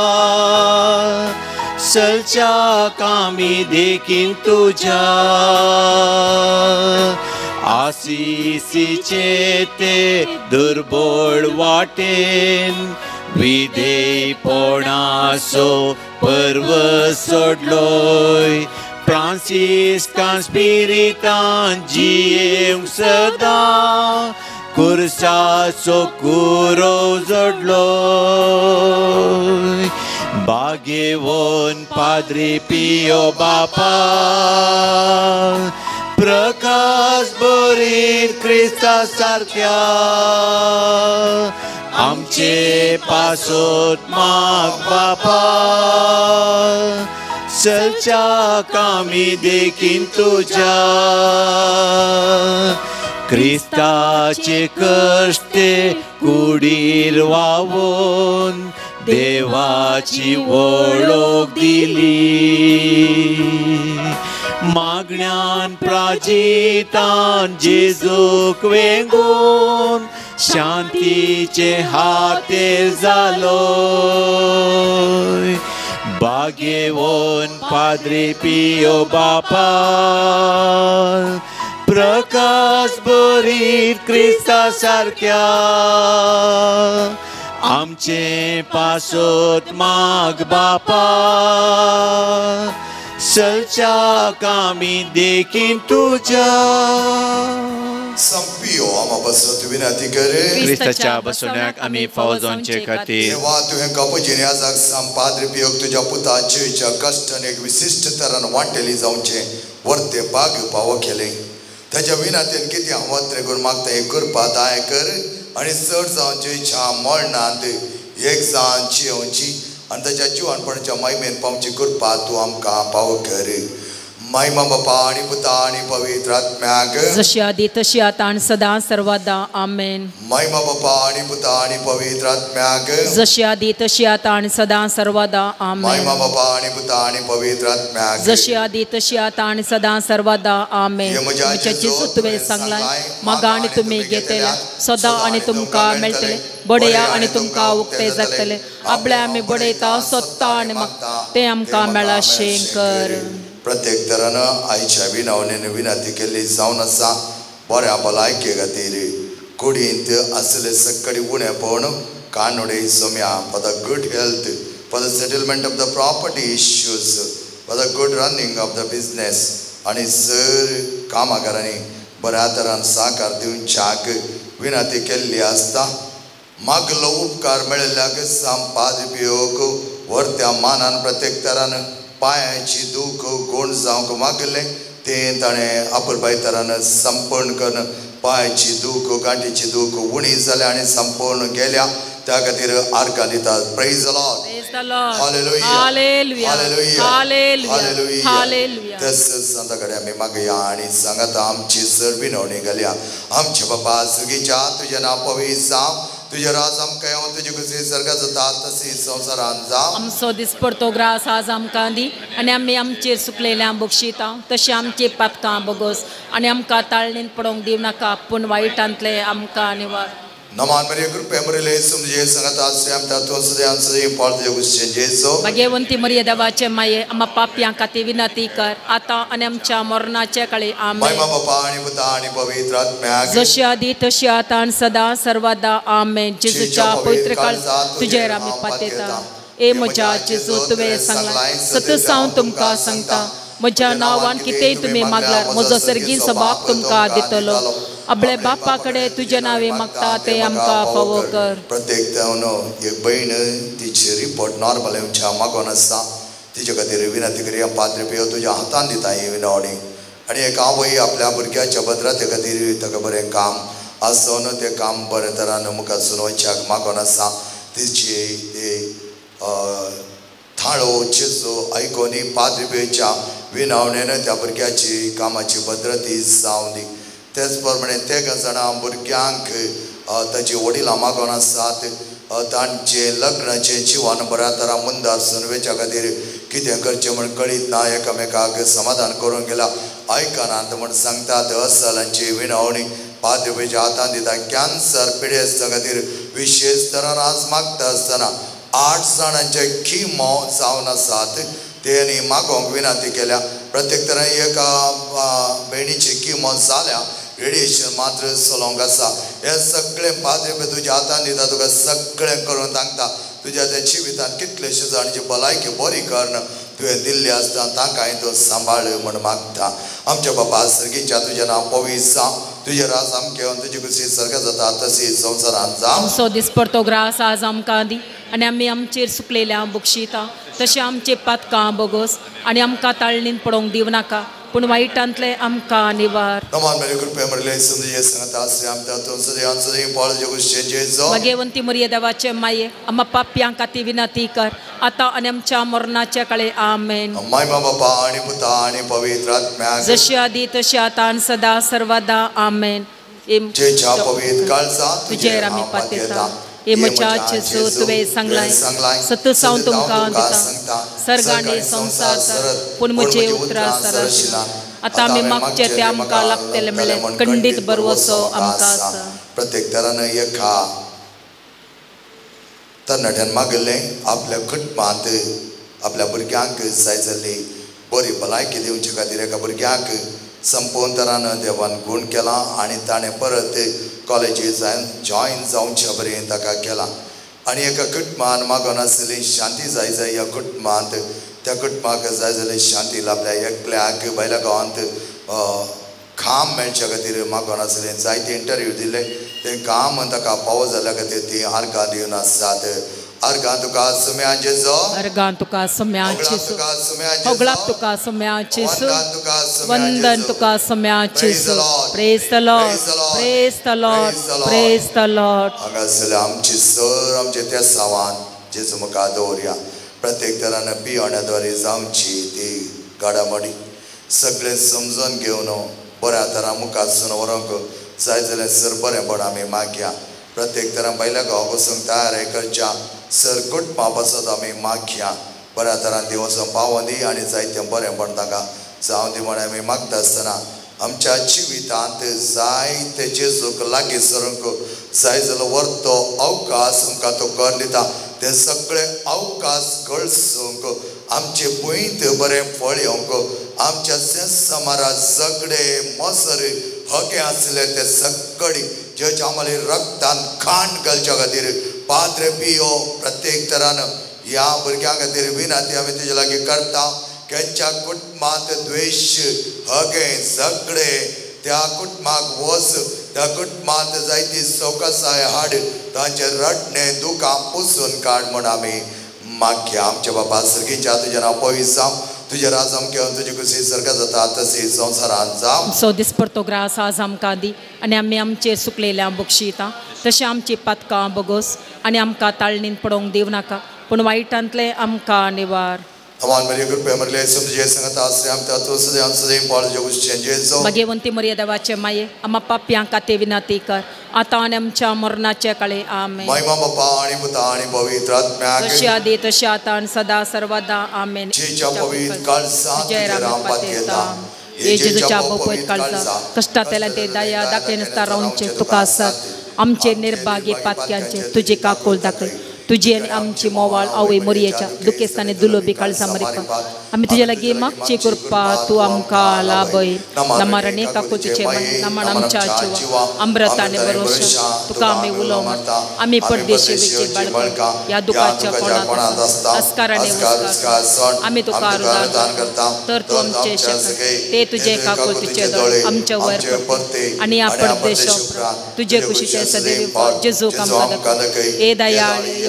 Speaker 4: सलच्या कामी देखीन तुझ्या आशिषीचे ते दुर्बळ वाटेन विधेयपणाचो पर्व सोडलोय फ्रांसिस्कान स्पिरितान जियेवंक सदां कुर्साचो कुरो जोडलोय भाग्यवान पाद्री पियो बापा प्रकाश बरीत क्रिस्ता सारक्या आमचे पासोत माग बापा सलच्या कामी देखीन तुझ्या क्रिस्ताचे कष्टे कुडीर वावून देवाची वळख दिली मागण्यान प्राजितान जेजूक वेंगून शांतीचे हातेर जालोय भाग्यवान पाद्री पियो बापा प्रकाश बरीत क्रिस्ता सारक्या आमचे पासोत माग बापा सलच्या कामी देखीन तुझ्या
Speaker 2: संपियो आम्हा बसत विनंती करे
Speaker 4: क्रिस्ताच्या बसवण्याक आम्ही फावो जावचे खातीर
Speaker 2: देवा तुवें कपजिने आजाक संपाद्री पियोक तुझ्या पुताच्या कश्टान एक विशिष्ट तरान वांटेली जावचे वर्ते भाग्य पावो केले त्याच्या विनंतीन किती हांव करून मागता हे करपा दाय कर आणि चड जावची इच्छा मरणांत एक जावन जियोवची आणि त्याच्या जिवानपणाच्या महिमेन पावची करपा तूं आमकां पाव कर महिमा बापा आणि पुता आणि पवित्र आत्म्याक
Speaker 1: जशी आदी तशी आता आणि सदा सर्वदा आमेन
Speaker 2: महिमा बापा आणि पुता आणि पवित्र आत्म्याक
Speaker 1: जशी आदी तशी आता आणि सदा सर्वदा आमेन
Speaker 2: महिमा बापा आणि पुता आणि पवित्र आत्म्याक
Speaker 1: जशी आदी तशी आता आणि सदा सर्वदा आमेन म्हज्या जेजू तुवें सांगलां मागा आणि तुमी घेतले सदा आणि तुमकां मेळटले बडया आणि तुमकां उक्ते जातले आपले आमी बडयता सोदता आणि मागता ते आमकां मेळा शेंकर
Speaker 2: प्रत्येक तरानं आईच्या विनवणेन विनंती केली जावन आसा बऱ्या भलायके खातीर कुडींत असले सक्कडी उणेपण कानोडे सोम्या for the good health for the settlement of the property issues for the good running of the business आणि सर कामागारांनी बऱ्या तरान साकार दिवच्याक विनंती केल्ली आसता मागलो उपकार मेळिल्ल्याक संपाद्री पियोक वर्त्या मानान प्रत्येक तरान पांयाची दूख गोण जावंक मागले तें ताणें आपुलबाय तरान संपूर्ण करून पांयाची दूख गांठीची दूख उणी जाल्या आनी संपूर्ण गेल्या त्या खातीर आर्गां दितात praise the lord hallelujah hallelujah hallelujah hallelujah तसंच संता कडेन आमी मागया आनी सांगात आमची चड विनवणी घालया आमचे बापा सुगीच्या तुजें नांव पवित्र जावं तुझे राज आमकां येवन तुजी कुशी सर्गात जाता तशी संवसारान जावं
Speaker 1: आमचो दिसपडतो ग्रास आज आमकां दी आनी आमी आमचेर सुकलेल्यां बक्षिता तशें आमची पातकां बोगोस आनी आमकां ताळणेन पडोवंक दिव नाका पूण वायटांतले आमकां निवार
Speaker 2: नमान मरिया कृपे मरिले समजे संगत आश्रय आमता तो सदां सदां पाळ तुजे कुशी जेसो
Speaker 1: भाग्यवंती मरिया देवाचे माये आम्हा पाप्यां खातीर विनंती कर आता आनी आमच्या मरणाचे काळी आमेन
Speaker 2: महिमा बापा आणि पुता आणि पवित्र आत्म्याक
Speaker 1: जशी आदी तशी आता आनी सदा सर्वदा आमेन जेजूच्या पवित्र काळ तुजेर आमी पातयता ए म्हज्या जेजू तुवें सांगलां सत सावन तुमकां सांगता म्हज्या नांवान कितेंय तुमी मागल्यार म्हजो सर्गीचो बाप तुमकां दितलो आपले बापा कडेन तुजे नांवे मागता ते आमकां फावो कर
Speaker 2: प्रत्येक एक बहीण तिची रिपोर्ट नॉर्मल येवच्या मागोन आसा तिचे खातीर विनंती करूया पाद्री पियो तुज्या हातान दिता ही विनवणी आनी एक आवय आपल्या भुरग्याच्या भद्रते खातीर ताका बरें काम आसोन तें काम बरें तरान मुखार सुनोवच्याक मागोन आसा तिची थाळो चिजो आयकोनी पाद्री पियोच्या विनवणेन त्या भुरग्याची कामाची भद्रती जावं दी तेच प्रमाणे ते जाणां भुरग्यांक ताची वडिलां मागोन आसात तांचे लग्नाचे जीवन बऱ्या तरा मुंदार सुनवेच्या खातीर कितें करचें म्हण कळीत ना एकामेकाक समाधान करून गेला आयकनात म्हण सांगतात असलांची विनवणी पाद्रपेच्या हातान दिता कॅन्सर पिडेस्ता खातीर विशेष तरान आज मागता आसतना 8 जाणांचे किमो जावन आसात तेणी मागोवंक विनंती केल्या प्रत्येक तरेन एका भयणीची किमो जाल्या रेडिएशन मात्र चलोवंक आसा हे सगळें पाद्रे तुज्या हातान दिता तुका सगळें करून सांगता तुज्या त्या जिवितांत कितलेशे जाणांची भलायकी बरी करन तुवें दिल्ली आसता तांकांय तूं सांबाळ म्हण मागता आमच्या बापा सर्गीच्या तुजें नांव पवित्र तुझे राज आमकेवन तुजी कुशी सर्ग जाता तशी संवसारांत जावं
Speaker 1: सो दिसपरतो ग्रास आज आमकां दी आनी आमी आमचेर सुकलेल्या बुक्षिता तशें आमचे पातकां बोगोस आनी आमकां ताळणीन पडोवंक दिवं नाका पूण वायटांतले आमकां निवार
Speaker 2: नमान मेरे कृपे मरले संदेश संगत आश्रय आमच्या तो सदैव सदैव पाळ जगुशे जेजो
Speaker 1: भगवंती मरिये देवाचे माये आम्हा पाप्यां खातीर विनंती कर आतां आनी आमच्या मरणाचे काळे आमेन
Speaker 2: मायमा बापा आणि पुता आणि पवित्र आत्म्या
Speaker 1: जशी आदी तशी आतां आनी सदा सर्वदा आमेन
Speaker 2: जेच्या पवित्र काळजा
Speaker 1: तुजेर आमी पातयता हे म्हज्या सो तुवें सांगलाय सत सावन तुमकां दिता सर्ग आनी संवसार सर पूण म्हजे उतरां सरशिना आतां आमी मागचे ते आमकां लागतले म्हणलें खंडीत बरवसो आमकां आसा
Speaker 2: प्रत्येक तरान एका तरणाट्यान मागलें आपल्या कुटुंबांत आपल्या भुरग्यांक जाय जाल्ली बरी भलायकी दिवचे खातीर एका भुरग्याक संपूर्ण तरान देवान गूण केला आनी ताणें परत कॉलेजीस जॉयन जावचे बरें ताका केला आनी एका कुटुंबान मागोन आसली शांती जाय ह्या कुटुंबांत त्या कुटुंबाक जाय जाल्यार शांती लाभल्या एकल्याक भायल्या गांवांत काम मेळच्या खातीर मागोन आसलें जायते इंटरव्यू दिले ते काम ताका पावो जाल्या खातीर ती आर्गां दिवन आसात अर्गां तुका सुम्या जेजो
Speaker 1: अर्गां तुका सुम्याची होगळाक तुका सुम्याची वंदन तुका सुम्याची praise the lord praise the lord praise the lord
Speaker 2: हांगासरल्या आमची सर आमचे त्या सावान जेजू मुखार दवरया प्रत्येक तरान पियेण्याद्वारे जावची ती घडामोडी सगळें समजून घेवन बऱ्या तरान मुखारसून व्हरोंक जाय जाल्यार सर बरेंपण आमी मागया प्रत्येक तरान भायल्या गांवांक वचूंक तयार करच्या सर कुटुंबा पासत आमी मागया बऱ्या तरान दिवस पावोवन दी आनी जायतें बरेंपण ताका जावं दी म्हण आमी मागता आसतना आमच्या जिवितांत जायते जेजूक लागीं सरूंक जाय जालो व्हरतो अवकाश आमकां तो कर दिता ते सगळे अवकाश गळसूंक आमचे पयत बरें फळ येवंक आमच्या समारा झगडे मसर हगे आसले ते सगळे जे आमले रक्तान खाण घालच्या खातीर पाद्रे पियो प्रत्येक तरान ह्या भुरग्यां खातीर विनंती आमी तुजे लागीं करता केंच्या कुटुंबांत द्वेश हगे झगडे त्या कुटुंबाक वस त्या कुटुंबांत जायती सोकसाय हाड तांचे रडणे दुखां पुसून काड म्हण आमी मागया आमच्या बापा सर्गीच्या तुजें नांव पवित्र तुजे राज आमकेवन तुजी कुशी सर्ग जाता तशी संवसारांत जावं
Speaker 1: सो दिसपरतो ग्रास आज आमकां दी आनी आमी आमचेर सुकलेल्या बुक्षिता तशें आमची पातकां बोगोस आनी आमकां ताळणीन पडोवंक दिवं नाका पूण वायटांतले आमकां निवार
Speaker 2: हमान मरिये कृपे मरले समजे संगत आश्रय आमच्या तो सदैव सदैव पाळ जगुशे जेजो
Speaker 1: भगवंती मरिये देवाचे माये आम्हा पाप्यां खातीर विनंती कर आतां आनी आमच्या मरणाचे काळे आमेन
Speaker 2: महिमा बापा आणि पुता आणि पवित्र आत्म्याक
Speaker 1: तशी आदी तशी आतां आनी सदा सर्वदा आमेन
Speaker 2: जेच्या पवित्र काळजा
Speaker 1: जय राम पातयता हे जेजूच्या पवित्र काळजा कष्टांतल्या ते दया दाखय नासता रावचे तुका आसात आमचे निर्भाग्य पातक्यांचे तुजे काकोल दाखय तुझी आनी आमची मोवाळ आवय मोरयेच्या दुखेस्ताने दुलोबी काळजा मरिपा आमी तुजे लागीं मागची कृपा तूं आमकां लाभय नमारणे काकू तुजे नमन आमच्या जिवा अमृताने भरोशा तुका आमी उलो म्हणटा आमी परदेशी वेची बाळकां ह्या दुखाच्या कोणाक अस्काराने वस्कार आमी तुका आरुदान करता तर तूं आमचे शक्त ते तुजे काकू तुजे दळ आमच्या वयर आनी ह्या परदेश तुजे कुशीचे सदैव जेजूक आमकां हे Dayal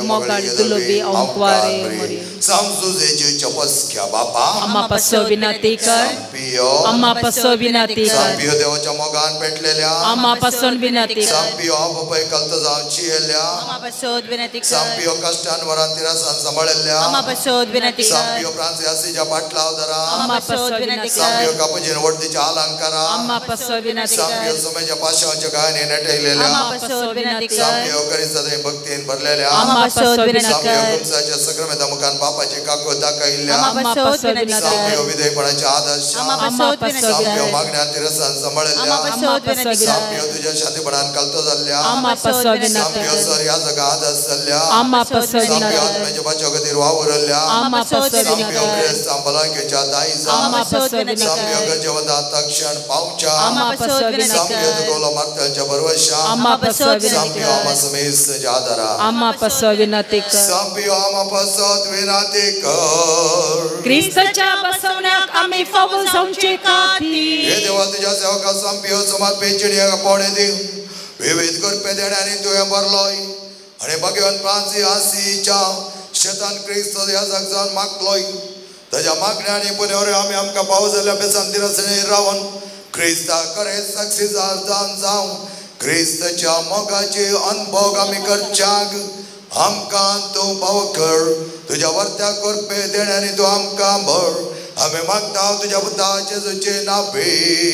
Speaker 1: mogali dulubi ongkware muri.
Speaker 2: Samsu zeju chapas kya bapa.
Speaker 1: Amma paso binatikar. Amma paso binatikar.
Speaker 2: Sampiyo dewacha mogan petlelia.
Speaker 1: Amma pason binatikar.
Speaker 2: Sampiyo apapai kalta zaunchi helia.
Speaker 1: Amma pasod binatikar.
Speaker 2: Sampiyo kastan varantira sansamalelya.
Speaker 1: Amma pasod binatikar.
Speaker 2: Sampiyo pransiasi japatla udara.
Speaker 1: Amma pasod binatikar.
Speaker 2: Sampiyo kapujin vordi jalankara.
Speaker 1: Amma pasod binatikar.
Speaker 2: Sampiyo sumay japasha jagane netailelia.
Speaker 1: Amma pasod binatikar.
Speaker 2: Sampiyo kari sadai bhaktin barlelia.
Speaker 1: Amma pasod binatikar.
Speaker 2: Sampiyo kumsa jasakrame damukan papa jekako dakailya.
Speaker 1: Amma pasod binatikar.
Speaker 2: Sampiyo vidai panacha adasya.
Speaker 1: Amma pasod binatikar.
Speaker 2: Sampiyo magnatira sansamalelya.
Speaker 1: Amma pasod binatikar.
Speaker 2: Sampiyo tuja shati padan kalto dalya.
Speaker 1: Amma pasod binatikar.
Speaker 2: Sampiyo sarya zagada salya.
Speaker 1: Amma pasod
Speaker 2: Sampiyo
Speaker 1: binatikar.
Speaker 2: atme japa chogadirwa uralya.
Speaker 1: Amma pasod
Speaker 2: Sampiyo
Speaker 1: binatikar.
Speaker 2: kres sambala ke jadaiza.
Speaker 1: Amma pasod binatikar.
Speaker 2: Sampiyo gajavada takshan paucha.
Speaker 1: Amma pasod
Speaker 2: Sampiyo
Speaker 1: binatikar.
Speaker 2: tukola martel jabarvasha.
Speaker 1: Amma pasod
Speaker 2: Sampiyo
Speaker 1: binatikar.
Speaker 2: amasamis jadara.
Speaker 1: Amma pasod binatikar.
Speaker 2: Sampiyo amapasod vinatikar.
Speaker 1: Kristaच्या बसवण्यात आम्ही पाऊल जाऊन चिकाती.
Speaker 2: हे देवा तुझ्या सेवका संपियो समर्पित कोणे देव विविध कृपे देण्याने तुझ्या भरलोय आणि भगवान प्रांसी आसीच्या शतान क्रिस्त या जगजान मागलोय तुझ्या मागण्याने पुण्यावर आम्ही आमका पाऊस झाल्या बेसंदिरसने रावण क्रिस्ता करे साक्षी जाऊन क्रिस्तच्या मोगाचे अनुभव आम्ही करच्याग आमका तू भाव कर तुझ्या वर्त्या कृपे देण्याने तू आमका भर आम्ही मागता तुझ्या पुत्रा जेजूचे नावे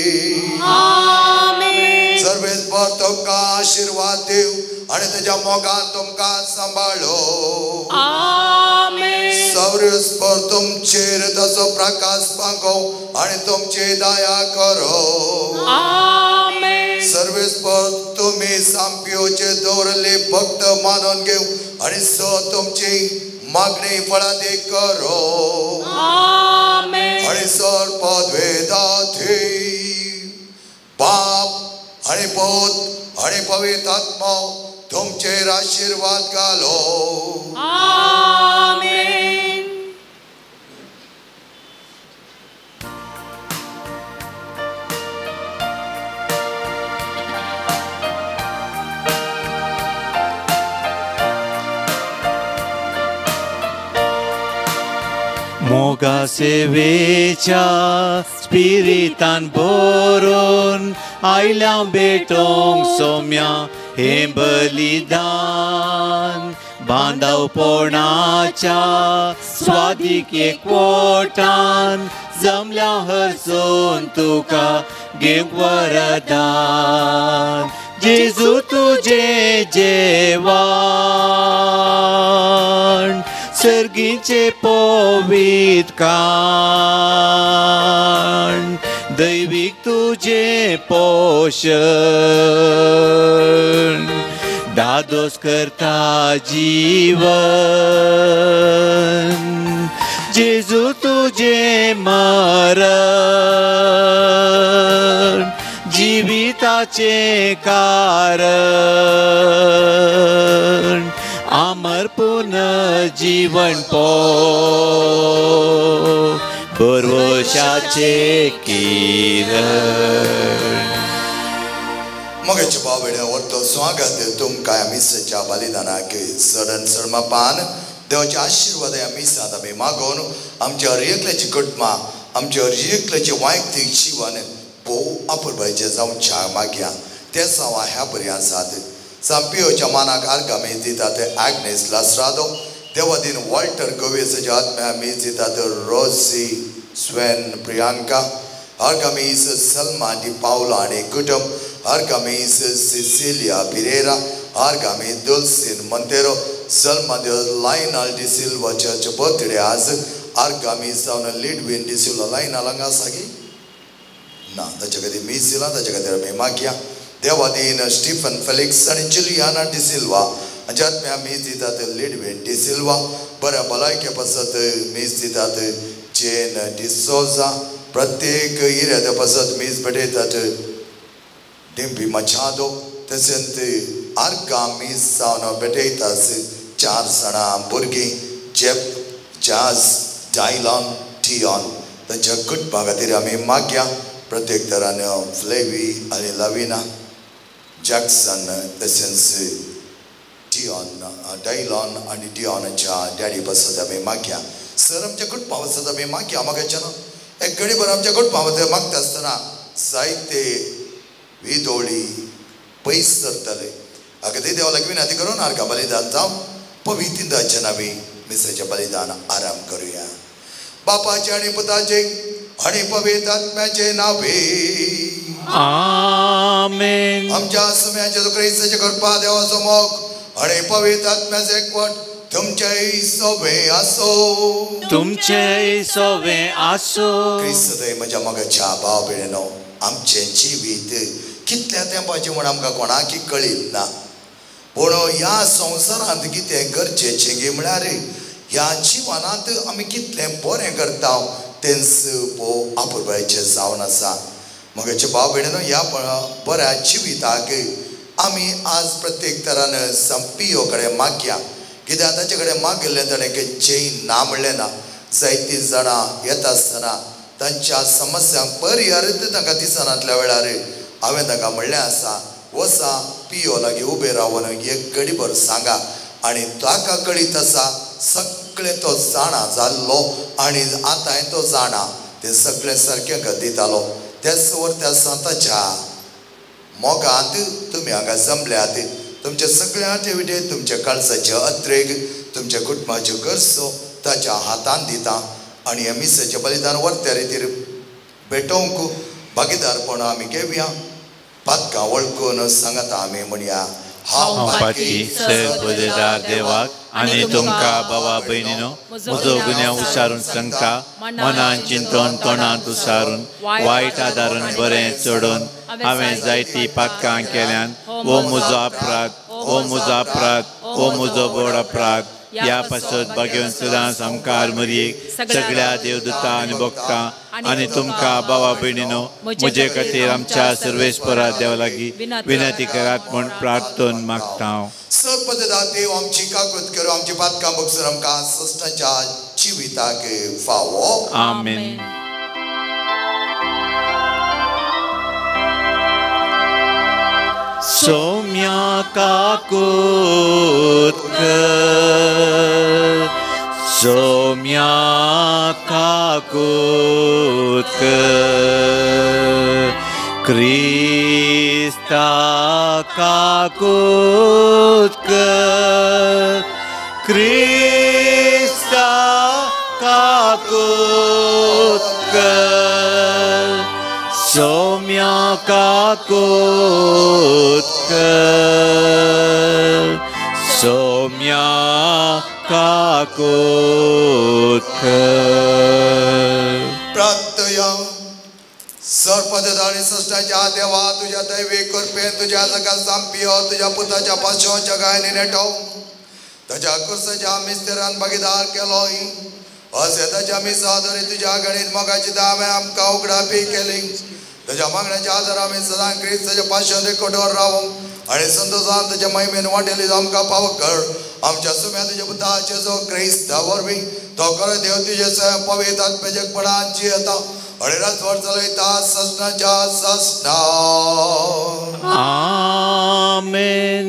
Speaker 2: आमेन सर्वेस पर तुमका आशीर्वाद देव आणि तुझ्या मोगान तुमका सांभाळो आमेन सर्वेस पर तुमचेर तसो प्रकाश पांगो आणि तुमची दया करो आमेन सर्वेस पर तुम्ही सांपियोचे दौरले भक्त मानून घेऊ आणि सो तुमची मागणी फळादी करो आमेन आणि सर पदवेदाथे पाप आणि बोध आणि पवित्र आत्मा तुमचे आशीर्वाद घालो आमेन
Speaker 4: मोगा सेवेच्या स्पिरितान भरून आयल्या बेटोंग सोम्या हे बलिदान बांधवपणाच्या स्वादिक एकवटान जमल्या हरसून तुका घेवंक वरदान जेजू तुझे जेवण सर्गीचे पवित्र कान दैविक तुझे पोषण दादोस करता जीवन जेजू तुझे मरण जीविताचे कारण अमर पुनर्जीवन पो भरवशाचे किरण
Speaker 2: मगच बाबड्या वरतो स्वागत तुमकां मिसच्या बलिदानाक सडन सर्मपान देवाचे आशीर्वाद मिसात आमी मागोवन आमच्या एकल्याची कुटुंबां आमच्या एकल्याचे वैयक्तीक जीवन भोव अपुरबायचे जावच्या मागया ते सावा ह्या बरी आसात सांपियोच्या मानाक आर्गामी दितात ॲग्नेस लास्रादो देवादीन वॉल्टर गोवेसाच्या आत्म्या मी दितात रोसी स्वेन प्रियांका आर्गामीस सलमा डी पावला आणि कुटुंब आर्गामीस सिसिलिया पिरेरा आर्गामी Dulcine Monteiro Salma de Lionel de Silva church birthday आज आर्गामी सावन लिडविन de Silva Lionel लंगा सागी ना त्याच्याकडे मी सिला त्याच्याकडे मी मागिया देवादीन स्टीफन फेलिक्स आणि जुलियाना डी सिल्वा अजात में मी दितात लिडविन डी सिल्वा बऱ्या भलायके पसत मीस दितात जेन डी सोजा प्रत्येक इऱ्या पसत मीस बडयतात डिंपी मचादो तसेंत आर्गा मीस सावन बडयतात 4 जाणां भुरगीं जेप जाज डायलॉन टियॉन तांच्या कुटुंबा खातीर आमी मागया प्रत्येक तरान फ्लेवी आणि लविना जॅक्सन तसेच डायलॉन आणि डिऑनच्या डॅडी बसत आम्ही मागया सर आमच्या कुटुंबा बसत आम्ही मागया मागाच्या ना एक गडीभर आमच्या कुटुंबा मागता असताना जायते विदोळी पैस धरतले अगदी देवाला विनंती करून अर्घा बलिदान जाऊन पवित्र नावी मिसेचे बलिदान आराम करूया. बापाचे आणि पुताचे आणि पवित्र आत्म्याचे नावे
Speaker 4: आमेन.
Speaker 2: आमच्या सुम्याचे ख्रिस्ताचे कृपा देवाचो मोग आणि पवित्र आत्म्याचे एकवट तुमचे सोबे असो.
Speaker 4: तुमचे सोबे असो.
Speaker 2: ख्रिस्त दय म्हज्या मोगाच्या भाव भयणीनो आमचे जिवीत कितल्या तेंपाचे म्हण आमकां कोणाकी कळीत ना पूण ह्या संवसारांत कितें गरजेचें गे म्हळ्यार ह्या जिवनांत आमी कितलें बरें करता तें पळोवप आपुरबायेचें जावन आसा. मोगाचे भाव भयणीनो ह्या बऱ्या जिविताक आमी आज प्रत्येक तरान संपियो कडेन मागया कित्याक ताचे कडेन मागिल्लें ताणें खंयचेंय ना म्हणलें ना. जायतीं जाणां येता आसतना तांच्या समस्यांक परिहारीत तांकां दिसनातल्या वेळार हांवें तांकां म्हणलें आसा वसा पियो लागीं उबे रावन एक घडीभर सांगा आनी ताका कळीत आसा सगळें तो जाणा जाल्लो आनी आतां तो जाणा तें सगळें सारकें दितालो. त्याच वर त्या संताच्या मोगांत तुमी हांगा जमल्यात तुमच्या सगळ्या टिविटे तुमच्या काळजाचे अत्रेक तुमच्या कुटुंबाच्यो गरजो ताच्या हातांत दिता आनी ह्या मिसेचें बलिदान वर्त्या रितीर भेटोवंक भागीदारपण आमी घेवया. पातकां वळखून सांगता आमी म्हणया
Speaker 4: हांव पाची सर्वोदयदार देवाक आनी तुमकां भावा भयणीनो म्हजो गुन्यांव उसारून सांगता मनान चिंतून तोंडांत उसारून वायट आदारून बरें चडून हांवें जायतीं पातकां केल्यान वो म्हजो अपराध ओ म्हजो अपराध ओ म्हजो बोड अपराध. ह्या पासत बागेवन सदांच आमकां मरयेक सगळ्या देवदूतां आनी भक्तां आनी तुमकां भावा भयणीनो म्हजे खातीर आमच्या सर्वेस्परा देवा लागीं विनंती करात म्हूण प्रार्थून मागता हांव.
Speaker 2: सर्वपदां देव आमची काकूत करूं आमची पातकां बगसून आमकां सश्टाच्या जिविताक फावो.
Speaker 4: आमेन. सौम्या काकूत सौम्या काकूत क्रिस्ता काकूत क्रिस्ता काकूत सौम्या काकूत सौम्या काकूत.
Speaker 2: प्रार्थया सर्वपदां सश्टाच्या देवा तुझ्या दैविक कृपेन तुझ्या जगा सांपियो तुझ्या पुताच्या पाशो जगायनी नेटो तुझ्या कुर्साच्या मिस्तेरान भागीदार केलोय असे ताच्या मिसादरी तुझ्या गणित मोगाची दावे आमकां उगडापी केली. तुझ्या मागण्याच्या आदार आमी सदां क्रिस्ताच्या पाशोन कठोर रावूं आनी संतोषान तुज्या महिमेन वाटेली आमकां पाव कर. आमच्या सुम्या तुज्या पुताचे जो क्रिस्ता वरवीं तो कर देव तुजे पवित्र आत्म्याचेपणान जियेता आनी रातभर चलयता सस्नाच्या सस्ना.
Speaker 4: आमेन.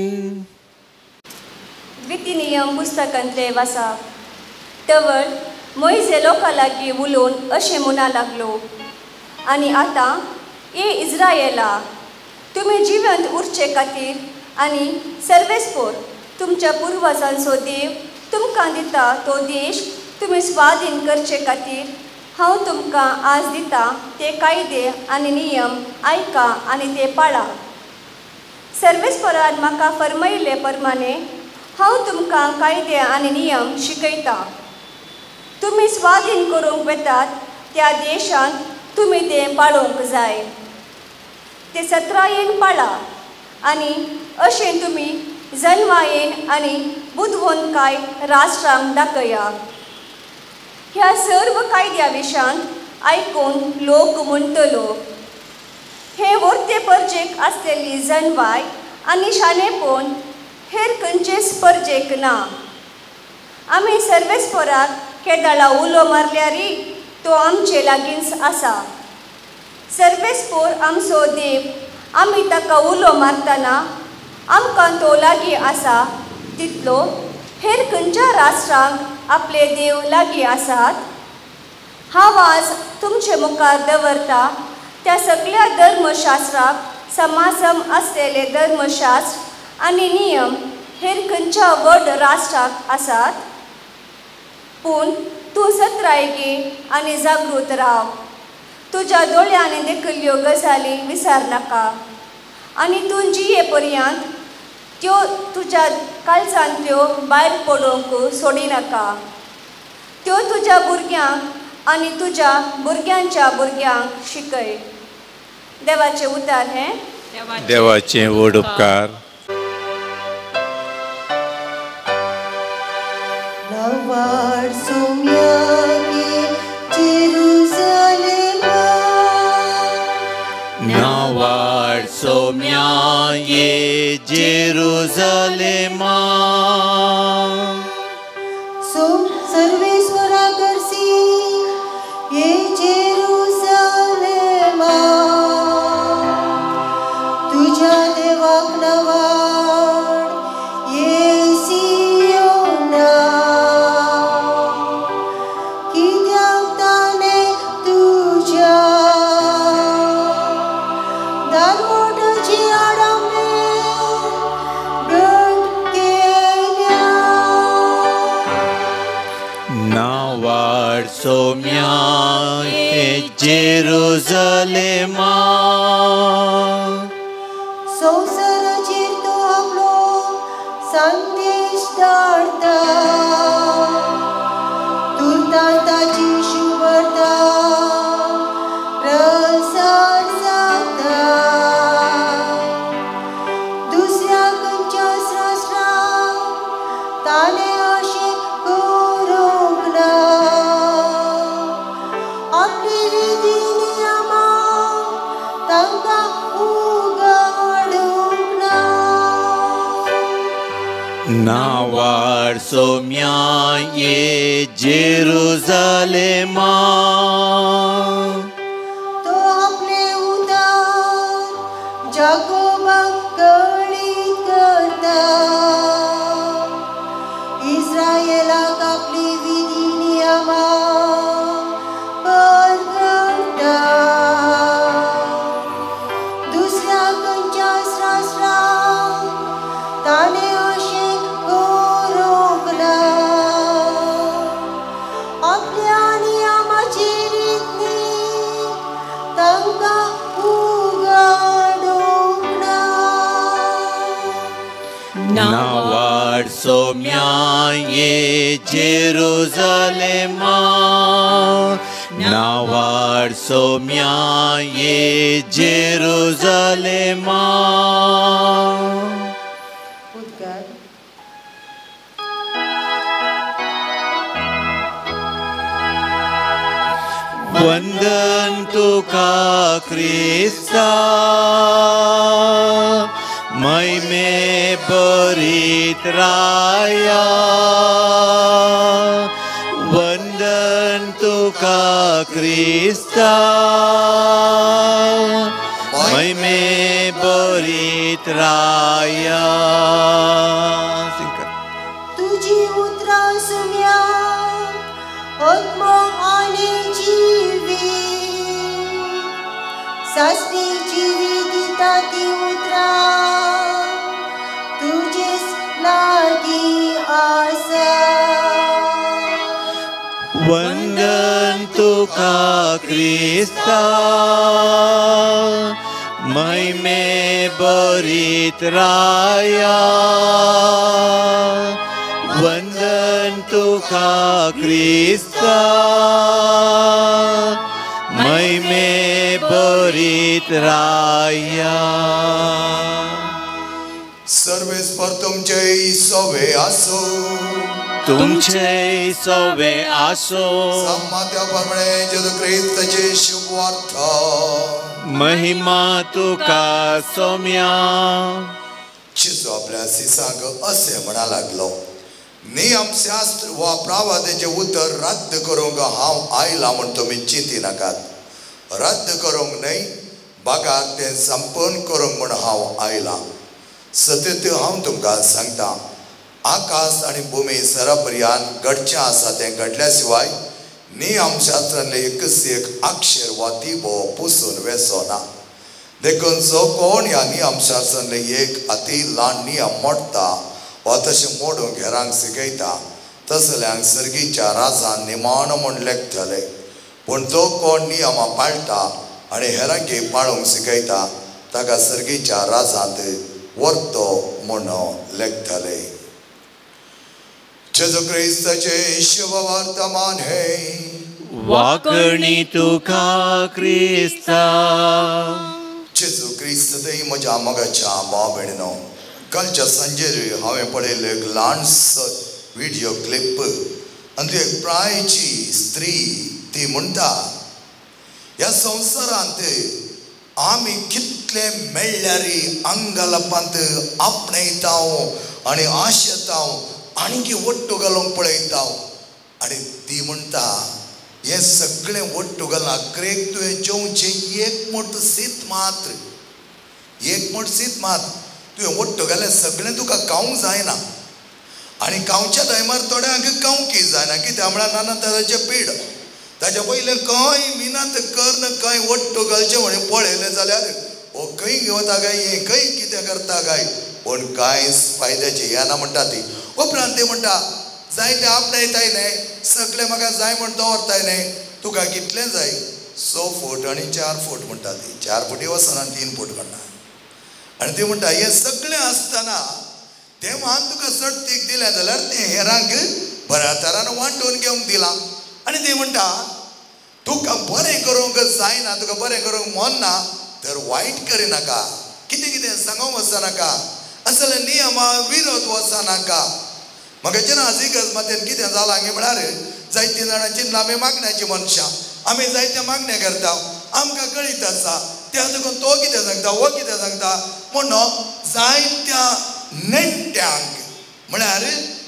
Speaker 5: द्वितीनियम पुस्तकांतले वाचा तवळ मोइजे लोकां लागीं उलोवन अशें म्हणा लागलो आनी आतां ए इस्रायेला तुमी जिवंत उरचे खातीर आनी सर्वेस्पोर तुमच्या पुर्वजांचो देव तुमकां दिता तो देश तुमी स्वाधीन करचे खातीर हांव तुमकां आज दिता ते कायदे आनी नियम आयका आनी ते पाळा. सर्वेस्परान म्हाका फरमायिल्ले प्रमाणे हांव तुमकां कायदे आनी नियम शिकयता. तुमी स्वाधीन करूंक वेतात त्या देशांत तुमी ते पाळोवंक जाय. ते सत्रायेन पाळा आनी अशें तुमी जल्मायेन आनी बुदवंतकाय राष्ट्रांक दाखया. ह्या सर्व कायद्या विशांत आयकून लोक म्हणटलो हे वर्ते परजेक आसलेली जणवाय आनी शाणेपण हेर खंयचेच परजेक ना. आमी सर्वेस्पराक केदाळा उलो मारल्यारी तो आमचे लागींच आसा. सर्वेस्पोर आमचो देव आमी ताका उलो मारतना आमकां तो लागीं आसा तितलो हेर खंयच्या राष्ट्रांक आपले देव लागीं आसात? हांव आज तुमचे मुखार दवरता त्या सगळ्या धर्मशास्त्राक समासम असलेले धर्मशास्त्र आनी नियम हेर खंयच्या व्हड राष्ट्राक आसात. पूण तूं सतरायकी आनी जागृत राव. तुज्या दोळ्यांनी देखल्यो गजाली विसर नाका आनी तूं जिये पर्यंत त्यो तुज्या काळजांतल्यो भायर पडोवंक सोडिनाका. त्यो तुज्या भुरग्यांक आनी तुज्या भुरग्यांच्या भुरग्यांक शिकय. देवाचें उतार हें.
Speaker 3: देवाचे व्हड उपकार.
Speaker 6: Nawar somyage Jerusalema,
Speaker 4: Nawar somyaye Jerusalema,
Speaker 6: so sarveswara karsi ye Jerusalema, tuja devak nawar ye Siona.
Speaker 4: Nawar somyaye Jerusalema,
Speaker 6: संसाराचेर तो आपलो संदेश धाडटा. दुर्दांताची शुभता प्रसार जाता. दुसऱ्या खंयच्या शास्त्रांक ताणें अशें करूंक ना. आपली विधी नियमां तांकां उगडूंक ना.
Speaker 4: Nawar somyaye Jerusalema,
Speaker 6: तो आपले उदार जाकोबाक कळीत करता. इस्रायेलाक आपली विधी नियमां परगटा. दुसऱ्या खंयच्या शास्त्रांक ताणें अशें करूंक ना. आपल्या नियमाची रीती तांकां उगडूंक ना.
Speaker 4: Nawar somyaye Jerusalema, Nawar somyaye Jerusalema.
Speaker 6: उद्गार.
Speaker 4: वंदन तुका क्रिस्ता, महिमे बरीत राया. वंदन तुका क्रिस्ता, महिमे बरीत राया.
Speaker 6: तुझी उतरां सुम्या आत्म आनी जिवी. सासरी जिवी दिता ती उतरां तुजेच लागीं आसा.
Speaker 4: वंदन तुका क्रिस्ता, महिमे बरीत राया. वंदन तुका क्रिस्ता, महिमे बरीत राया.
Speaker 2: सर्वेस्पर तुमचे सोवे आसो.
Speaker 4: तुमचे सोवे आसो.
Speaker 2: सम्मात्या प्रमाणे जेजू ख्रिस्ताचे शुभवार्थ.
Speaker 4: महिमा तुका सोम्या.
Speaker 2: शिशू आपल्या शिसांक असे म्हणा लागलो, नियमशास्त्र वा प्रावादेचे उतर रद्द करूंक हांव आयला म्हूण तुमी चिंती नाकात. रद्द करूंक न्हय, बगार तें संपूर्ण करूंक म्हूण हांव आयला. सत्य हांव तुमकां सांगता, आकाश आणि भूमी सरापर्यंत घडचें आसा तें घडल्या शिवाय नियमशास्त्रांतले एकच एक अक्षर वा दिवो पुसून वेसोना. देखून जो कोण ह्या नियमशास्त्रांतले एक अति ल्हान नियम मोडटा वा तशें मोडूंक हेरांक शिकयता तसल्यांक सर्गीच्या राजान निमाण म्हूण लेखतले. पूण जो कोण नियमां पाळटा आनी हेरांकी पाळूंक शिकयता ताका सर्गीच्या राजांत वर्तो म्हूण लेखतले. जेजू क्रिस्ताचे शुभ वर्तमान हे
Speaker 4: वाकणी तुका क्रिस्ता.
Speaker 2: जेजू क्रिस्त थंय म्हज्या मोगाच्या भाव भयणीनो, कालच्या सांजेर हांवें पळयलें एक ल्हानसो व्हिडिओ क्लिप आनी ती एक प्रायची स्त्री ती म्हणटा ह्या संवसारांत आमी कितले मेळ्ळ्यारी आंगलपांत आपणयता आनी आशेता आणखी वट्टू घालूंक पळयता. आनी ती म्हणटा हें सगळें वट्टू घालना क्रेक तुवें जेवचें एक मूठ शीत मात्र, एक मूठ शीत मात्र तुवें वट्टू घालें सगळें तुका खावंक जायना. आनी खावच्या टायमार थोड्यांक खावंकय जायना कित्याक म्हळ्यार नाना तरांचें पीड. ताचे पयलें खंय मिनात करन खंय वट्टू घालचें म्हणून पळयलें जाल्यार हो खंय घेवता काय हें खंय कितें करता काय पूण कांयच फायद्याचें येना म्हणटा ती. उपरांत ती म्हणटा जायते आपणयताय न्हय, सगळें म्हाका जाय म्हण दवरताय न्हय, तुका कितलें जाय 6 फूट आनी 4 फूट म्हणटा ती. 4 फुटी वचना 3 फूट काडना. आनी ती म्हणटा हें सगळें आसतना तें मान तुका सर्तीक दिलें जाल्यार तें हेरांक बऱ्या तरान वांटून घेवंक दिलां. आनी ती म्हणटा तुका बरें करूंक जायना, तुका बरें करूंक मोनना तर वायट करिनाका, कितें कितें सांगूंक वचनाका, असले नियमा विरोध वचनाका. म्हाका आजी गजमातेन कितें जालां गे म्हळ्यार जायते जाणांची नामे मागण्याची मनशां आमी जायते मागणे करता, आमकां कळीत आसा त्या देखून तो कितें सांगता वो कितें सांगता म्हणून जायत्या नेण्ट्यांक म्हळ्यार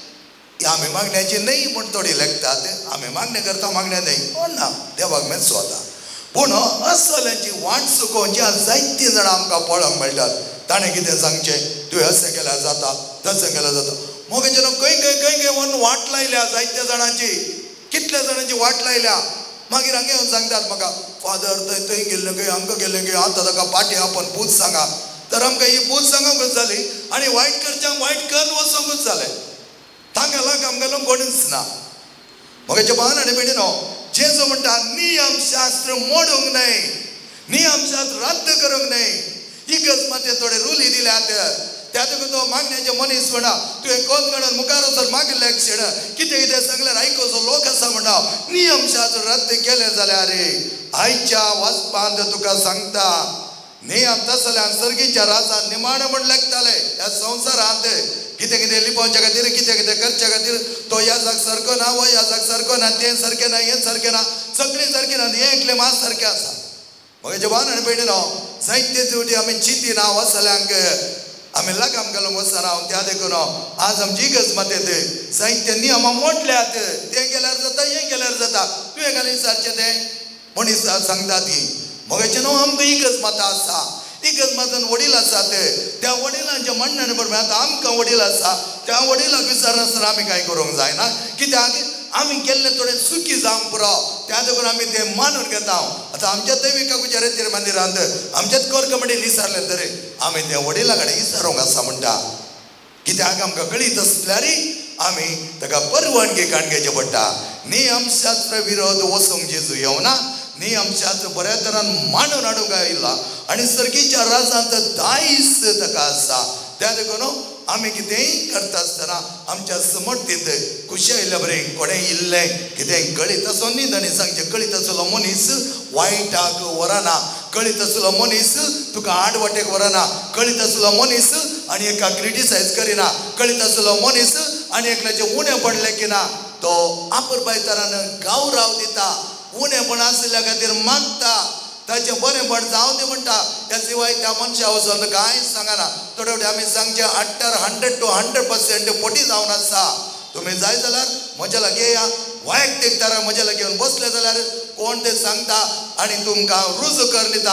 Speaker 2: आमी मागण्याची न्हय म्हूण थोडी लेखतात. आमी मागणे करता मागणे न्हय म्हण ना, देवाक मेज स्वता. पूण असल्यांची वाट चुकोवची जायतीं जाणां आमकां पळोवंक मेळटात. ताणें कितें सांगचें तुवें अशें केल्यार जाता तशें केल्यार जाता. मोगे जेन्ना खंय खंय खंय खंय व्हरून वाट लायल्या जायत्या जाणांची, कितल्या जाणांची वाट लायल्या. मागीर हांगा येवन सांगतात म्हाका फादर थंय गेल्लें खंय हांगा गेल्लें खंय आतां ताका पाटी आपण पूज सांगा. तर आमकां ही पूज सांगूंकच जाली आनी वायट करच्यांक वायट करून वचोंकूच जालें. तांकां लाग आमकां कोणूच ना. मोगाच्या भावान आनी भयणीनो, जेजू म्हणटा नियमशास्त्र मोडूंक न्हय, नियमशास्त्र रद्द करूंक न्हय. इकच माते थोडे रुली दिल्यात त्या देखून तो मागण्याचे मनीस म्हणा तुवें कोण काडून मुखार वचून मागलें शेण कितें कितें सांगल्यार आयकोचो लोक आसा म्हणा. नियमशास्त्र रद्द केलें जाल्यार आयच्या वचपांत तुका सांगता नियम तसल्यान सर्गीच्या राजान निमाण म्हूण लेखताले. ह्या संवसारांत कितें कितें लिपोवच्या खातीर कितें कितें करच्या खातीर तो ह्या जाग सारको ना वो ह्या जाग सारको ना, तें सारकें ना हें सारकें ना, सगळीं सारकीं ना, हें एकलें मात सारकें आसा. म्हजे भावान आनी भयणीनो, जायते फावटी आमी चिंती ना वचल्यांक आमी लागाम घालूंक वचना. त्या देखून आज आमची इगर्ज जायते नियमां मोडल्यात. तें केल्यार जाता हें केल्यार जाता, तुवें घालीं विचारचें तें मनीस सांगता ती. मोगाचें न्हू आमकां इगर्ज माता आसा, इगर्ज मातान वडील आसात. त्या वडिलांच्या म्हणण्यान बरोबर आतां आमकां वडील आसा त्या वडिलांक विचारनासतना आमी कांय करूंक जायना. कित्याक आमी केल्लें थोडें सुखी जावंक पुरो त्या देखून आमी तें मानून घेता. आतां आमच्या दैविकाकुच्या रेतीर मंदिरांत आमच्याच कोर्क म्हणीन विचारलें तरी आमी त्या वडिला कडेन विचारूंक आसा म्हणटा. कित्याक आमकां कळीत आसल्यार आमी ताका परवानगी काण घेवचें पडटा. नियमशास्त्र विरोध वचूंक जेजू येवना, नियमशास्त्र बऱ्या तरान मांडून हाडूंक आयला आनी सर्गीच्या राजांत दायज ताका आसा. त्या देखून आमी कितेंय करता आसतना आमच्या समर्थीत खुशायल्या बरें कोणें इल्लें कितें कळीत आसूं न्ही ताणें सांगचें. कळीत आसलो मनीस वायटाक व्हरना, कळीत आसलो मनीस तुका आडवटेक व्हरना, कळीत आसलो मनीस आनी एका क्रिटिसायज करिना, कळीत आसलो मनीस आनी एकल्याचें उणें पडलें की ना तो आपुरबाय तरान गौरव दिता. उणेंपण आसल्या खातीर मागता, ताचें बरेंपण जावं दी म्हणटा. त्या शिवाय त्या मनशा वचून कांयच सांगना. थोडे फावटी आमी सांगचें 100 to 100% पोटी जावन आसा. तुमी जाय जाल्यार म्हजे लागीं येया, वैयक्तीक तरान म्हजे लागीं येवन बसले जाल्यार कोण तें सांगता आनी तुमकां रुजू कर दिता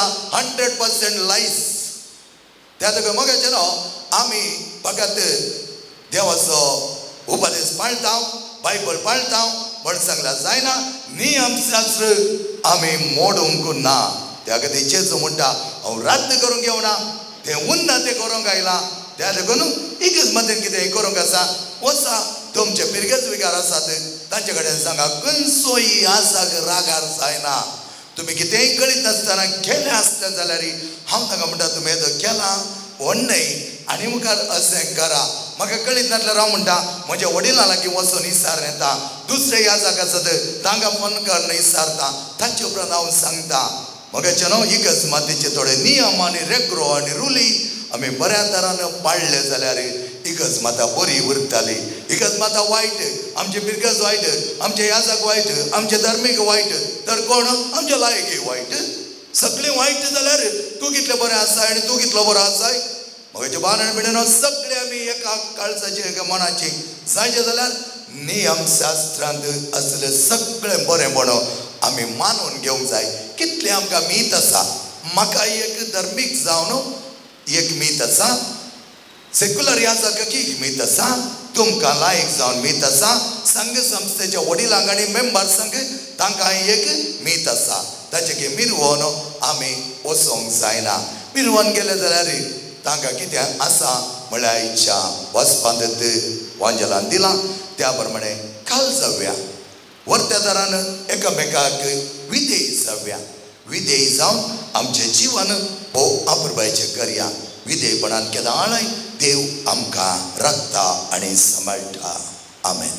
Speaker 2: 100% लायफ. त्या देखून मोगाचें न्हू आमी फकत देवाचो उपदेश पाळता बायबल पाळता पण सांगला जायना नियमशास्त्र आम्ही मोडूंक ना त्या खातीर जेजू म्हणटा हांव रद्द करूंक घेवना ते उन्ना ते करूंक आयला त्या लागून एकच मतीन कितें करूंक आसा वसा तुमचे पिरगेज विकार आसात तांचे कडेन सांगा खंयचोय आसाक रागार जायना तुम्ही कितेंय कळीत नासतना केलें आसलें जाल्यार हांव ताका म्हणटा तुमी येदो केला व्हडनय आनी मुखार अशें करा म्हाका कळीत नासल्यार हांव म्हणटा म्हज्या वडिलां लागीं वचून इसार येता दुसरे याजाक आसत तांकां फोन करून इसारता तांचे उपरांत हांव सांगता मगाच्या न्हू एकच मातीचे थोडे नियम आनी रेग्रो आनी रुली आमी बऱ्या तरान पाळले जाल्यार एकच माता बरी उरताली एकच माता वायट आमचे पिरगज वायट आमचे याजाक वायट आमचे धर्मीक वायट तर कोण आमचे लायकी वायट सगळे वायट जाल्यार तूं कितलें बरें आसा आनी तूं कितलो बरो आसाय मगाचे बारण बिडन सगळे आमी एका काळजाचे एका मनाची जायचे जाल्यार नियमशास्त्रांत असले सगळें बरेंपण आमी मानून घेवंक जाय कितलें आमकां मीत आसा म्हाका एक धर्मीक जावन एक मीत आसा सेक्युलर याजाक एक मीत आसा तुमकां लायक जावन मीत आसा संघ संस्थेच्या वडिलांक आनी मेंबर्सांक तांकां एक मीत आसा ताचे की मिरवोन आमी वचोंक जायना मिरवोन गेले जाल्यार तांकां कितें आसा म्हळ्यार इच्छा वचपांत वांजलान दिलां त्या प्रमाणे काल जावया वर्त्या तरान एकामेकाक विधेय जावया विधेय जावन आमचें जीवन भोव अपुरबायचें करया विधेयपणान केदाळय देव आमकां राखता आनी सांबाळटा आमेन.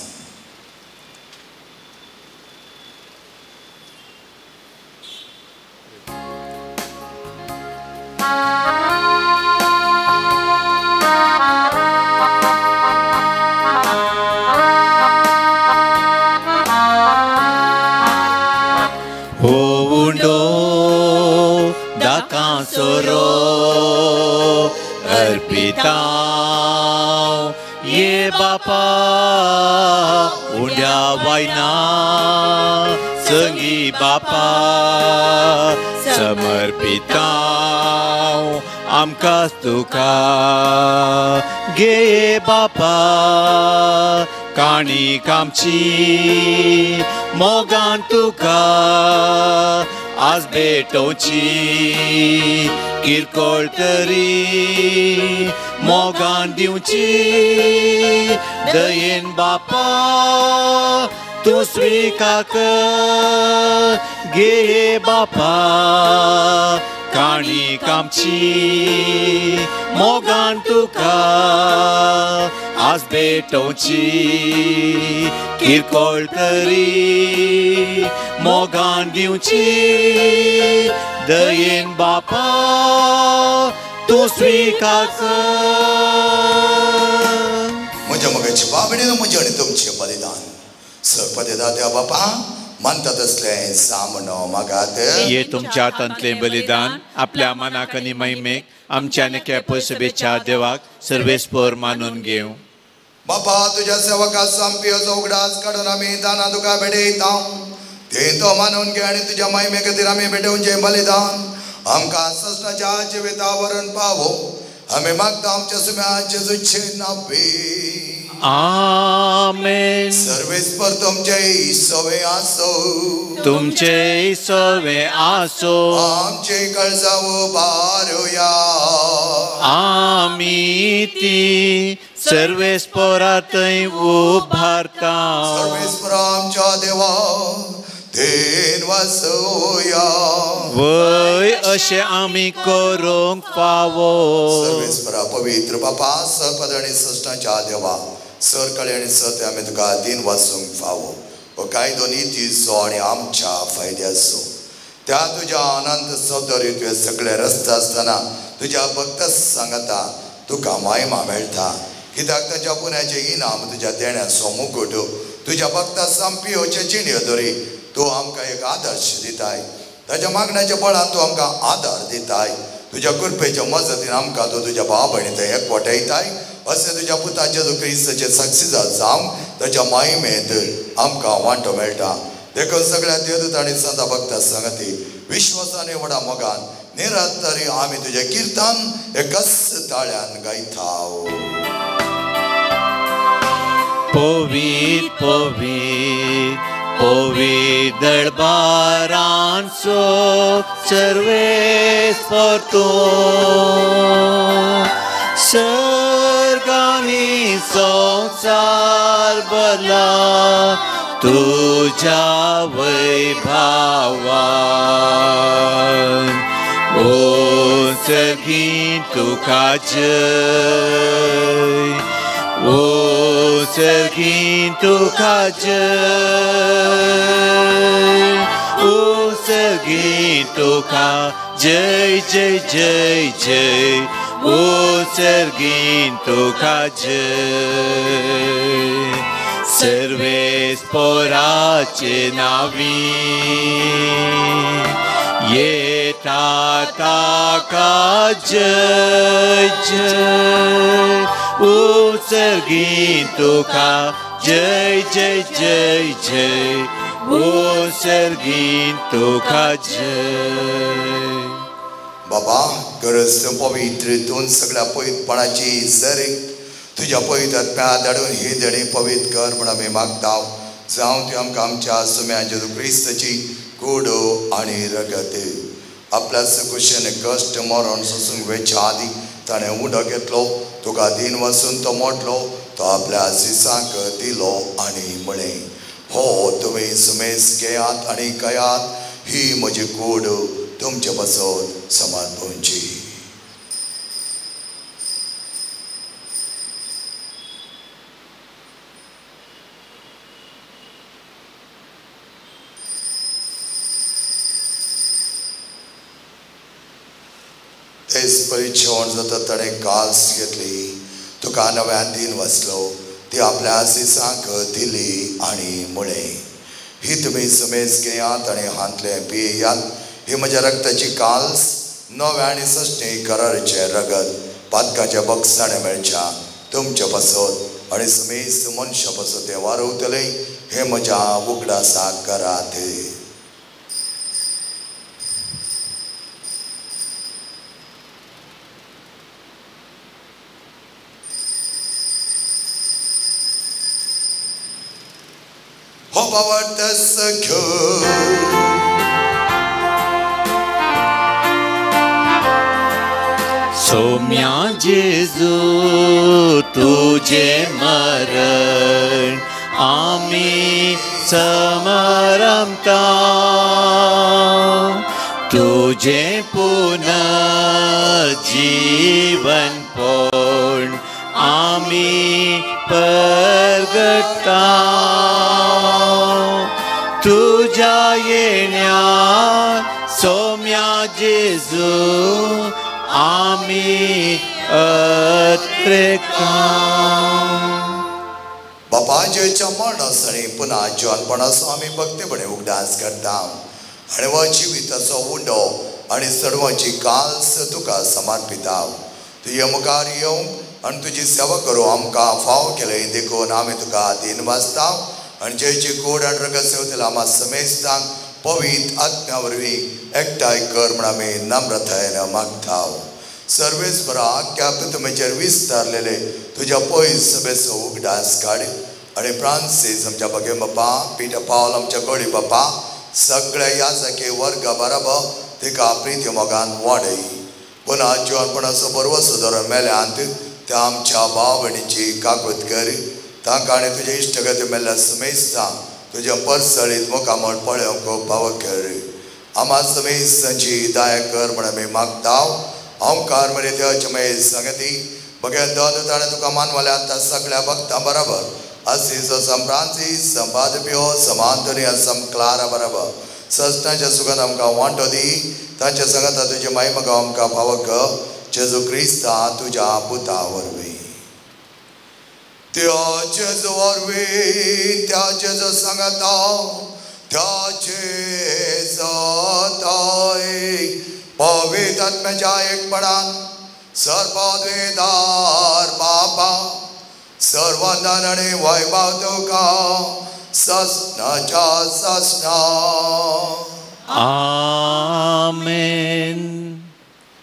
Speaker 4: Soro arpitau ye Bapa undia waina sengi Bapa samarpitau amkas tuka ge Bapa kani kamchi mogan tuka आज भेटोची किरकोळ तरी मोगान दिवची दयेन बापा तूं स्विकार कर गे बापा काणी कामची मोगान तुका आज भेटोची किरकोळ तरी मोगान दिवची दयेन बापा तूं स्विकार कर.
Speaker 2: म्हज्या मगाची बाबडीन म्हजें आनी तुमचें बलिदान सरपदेदा देवा बापा म्हणता तसलें सामनो मागात
Speaker 4: ये तुमच्या हातांतलें बलिदान आपल्या मनाक आनी महिमेक आमच्या नेक्या शुभेच्छा देवाक सर्वेस्पर मानून घेवं.
Speaker 2: बापा तुझ्या सेवका संपियोचो उगडास काडून आमी दाना तुका भेटयता ते तो मानून घे आनी तुझ्या महिमे खातीर आमी भेटोवचें बलिदान आमकां सस्नाच्या जिवितावरून पावो आमी मागता आमच्या सुम्याचे जेजूचे नांवे
Speaker 4: आमेन.
Speaker 2: सर्वेस्पर तुमचे सवे आसो
Speaker 4: तुमचे सवे आसो
Speaker 2: आमचे काळजावो बारुया
Speaker 4: आमी ती सर्वेस्परांतय उभारता
Speaker 2: सर्वेस्पर आमच्या देवा देन वासोया
Speaker 4: वय अशें आमी करूंक फावो.
Speaker 2: सर्वेस्परा पवित्र बापा सपद आनी सष्टाच्या देवा सर कळे आनी सत आमी तुका दिन वाचूंक फावो हो कायदो नितीचो आनी आमच्या फायद्याचो त्या तुज्या अनंत सौंदर्य तुवें सगळे रस्ते आसतना तुज्या भक्त सांगता तुका महिमा मेळटा कित्याक ताच्या पुण्याचें इनाम तुज्या देण्याचो मुकुट तुज्या भक्ता संपियोचे चिणयो धरी तूं आमकां एक आदर्श दिताय ताच्या मागण्याच्या बळान तूं आमकां आदार दिताय तुज्या कृपेच्या मजतीन आमकां तूं तुज्या भाव भयणी थंय एकवटायताय अशें तुज्या पुता जेजू क्रिस्ताचे साक्षीदार जावंक ताच्या महिमेंत आमकां वांटो मेळटा देखून सगळ्या देवदूत आनी संता भक्ता संगती विश्वासाने व्हडा मोगान निरंतरी आमी तुजें किर्तन एकच ताळ्यान गायता.
Speaker 4: Povit, povit, povit dărbaranțo, serves portum. Sărganițo țarbăla, tuja văivavan. O sărgin tu cajăi, o sărgin tu cajăi, o sărgin tu cajăi, jăi, jăi, jăi, o sărgin tu cajăi. Serves porace navi, e tata cajăi, jăi, o sărgin tu cajăi, jăi, jăi, jăi, o sărgin tu cajăi.
Speaker 2: बाबा गरज पवित्र दोन सगळ्या पवित्रपणाची जरी तुझ्या पवित्र आत्म्या धाडून ही धडी पवित्र कर म्हण आमी मागता जावं ती आमकां आमच्या सुम्या जेजू क्रिस्ताची कुडो आनी रगत आपल्या कुशेन कश्ट मरण सोसूंक वेच्या आदी ताणें उडो घेतलो तुका दिन वचून तो मोडलो तो आपल्या सिसांक दिलो आनी म्हळें हो तुमी सुमेस घेयात आनी कयात ही म्हजी कूड तुमचे बसत समर्पणची. तेच परिचवण जाता ताणें काल्स घेतली तुका नव्यान दिन वचलो ती आपल्या सिसांक दिली आनी म्हळें ही तुमी सुमेस घेयात आनी हातले पियेयात ही म्हज्या रक्ताची काल्स नव्या आनी सश्टी कराराचे रगत पातकाच्या बक्षाणे मेळच्या तुमचे बसत आनी समेस मनशा बसत ते वारवतले हे म्हज्या उगडासाक करात. हो बाबा सख्यो
Speaker 4: सोम्या जेजू तुझे मरण आम्ही समरमता तुझे पुनर्जीवन पण आम्ही परगटा तुझ्या येण्यात सोम्या जेजू आम्ही अत्रेका.
Speaker 2: बापाजेच्या मरणासणी पुन्हा जिवनपणाचो आमी भक्तीपणे उगडास करता आनी हो जिविताचो उंडो आनी सडवाची काल्स तुका समर्पिता. तुजे मुखार येवंक आनी तुजी सेवा करूं आमकां फाव केले देखून आमी तुका दिन वाजता आनी जेची कूड आनी रगत सेवतले आम्हा समेस्तांक पवित्र आत्म्या वरवीं एकठांय कर म्हण आमी नम्रतायेन मागता. सर्वेस्परा आख्या पृथ्वीचेर विस्तारलेले तुज्या पयस सभेचो उगडास काड आनी फ्रांसीस आमच्या बगे बापा पिटर पावल आमच्या गोडी बापा सगळे याजके वर्ग बराबर तिका प्रिती मोगान वाडय. पुन्हा जिवनपणाचो बरवो सुदारून मेल्यांत त्या आमच्या भाव भयणीची काकूत कर तांकां आनी तुजे इश्टगती मेल्ल्या समेस्तां तुज्या परसळीत मुखामळ पळोवंक फाव कर. आम्हा समेस्तांची दया कर म्हण आमी मागता. ओंकार मरे देवाचे मेळ संगती बगे दोन ताणें तुका मानवाले आतां सगळ्या भक्तां बरोबर असीसो सम फ्रांसीस सम बादपियो सम आंतोनियो सम क्लारा बरोबर सस्तांच्या सुगंध आमकां वांटो दी तांच्या संगता तुजी महिमा गाव आमकां फाव कर जेजू क्रिस्ता तुज्या पुता वरवीं. त्या जेजू वरवीं त्या जेजू सांगता त्या जेजताय पवित्र आत्म्याच्या एकपणान सर्वोद्वेदार बापा सर्वंदान आनी वैभव तुका सस्नाच्या सस्ना.
Speaker 4: आमेन.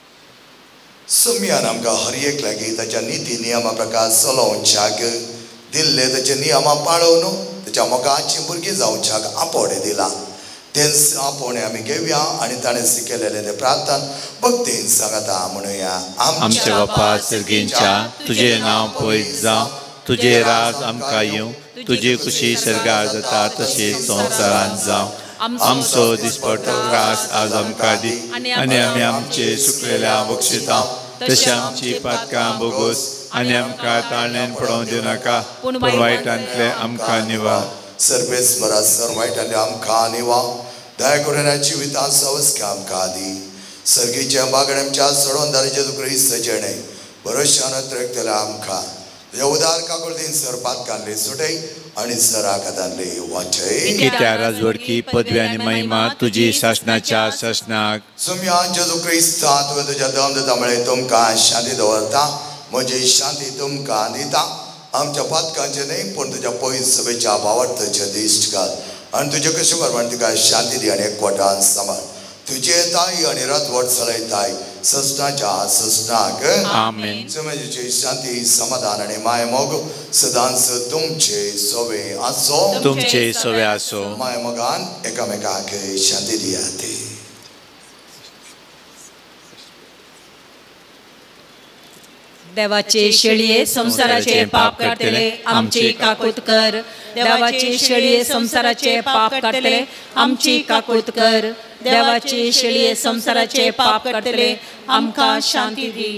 Speaker 2: सुम्यान आमकां हर एक लागीं ताच्या निती नियमा प्रकार चलोवच्याक दिल्ले तेचे नियमा पाळून तेच्या मोगाची भुरगीं जावच्याक आपोवणें दिला. तें आपोवणें आमी घेवया आनी ताणें शिकयलेलें तें प्रार्थना भक्तीन सांगता म्हणुया.
Speaker 4: आमच्या बापा सर्गेंच्या तुझे नांव पवित्र जावं, तुझे राज आमकां येवं, तुजी खुशी स्वर्गार जाता तशेंच संवसारांत जावं. आमचो दिसपट्टो त्रास आज आमकां दी आनी आमी आमचे सुकलेल्या बक्षिता तशें आमची पातकां बोगूस आनी आमकां ताळणेन पडोवंक दिवं नाका, पूण वायटांतले आमकां निवार.
Speaker 2: सर्वेस्परा सर वायटांतले आमकां निवार. दया करून जिवितां सवस्क्या आमकां दी. सर्गीच्या बागड्यांच्या सोडून दार जेजू क्रिस्त जेणे भरोशान त्रेकतले आमकां तुज्या उदार काकुळतीन सर पातकांतले सुटय आनी सरा कातांतले वाचय.
Speaker 4: कित्या राजवडकी पदवी आनी महिमा तुजी शासनाच्या शासनाक.
Speaker 2: सुम्यान जेजू क्रिस्ता तुवें तुज्या दम दिता म्हळ्यार तुमकां शांती दवरता. म्हजी शांती तुमकां दिता. आमच्या पातकांचे न्हय पूण तुज्या पवित्र सभेच्या भावार्थाचे दिश्ट घाल आनी तुजे कशें परमाण तुका शांती दी आनी एकवटान सांबाळ. तुजे ताई आनी रातवट चलयताय सस्नाच्या सस्नाक.
Speaker 4: आमेन.
Speaker 2: समाजाची शांती समाधान आनी माय मोग सदांच तुमचे सोवे आसो.
Speaker 4: तुमचे सोवे आसो.
Speaker 2: माय मोगान एकामेकाक शांती दियात.
Speaker 1: देवाचे शेळये संसाराचे पाप काढतले आमची काकूत कर. देवाचे शेळये संसाराचे पाप काढतले आमची काकूत कर. देवाचे शेळये संसाराचे पाप काढतले आमकां शांती दी.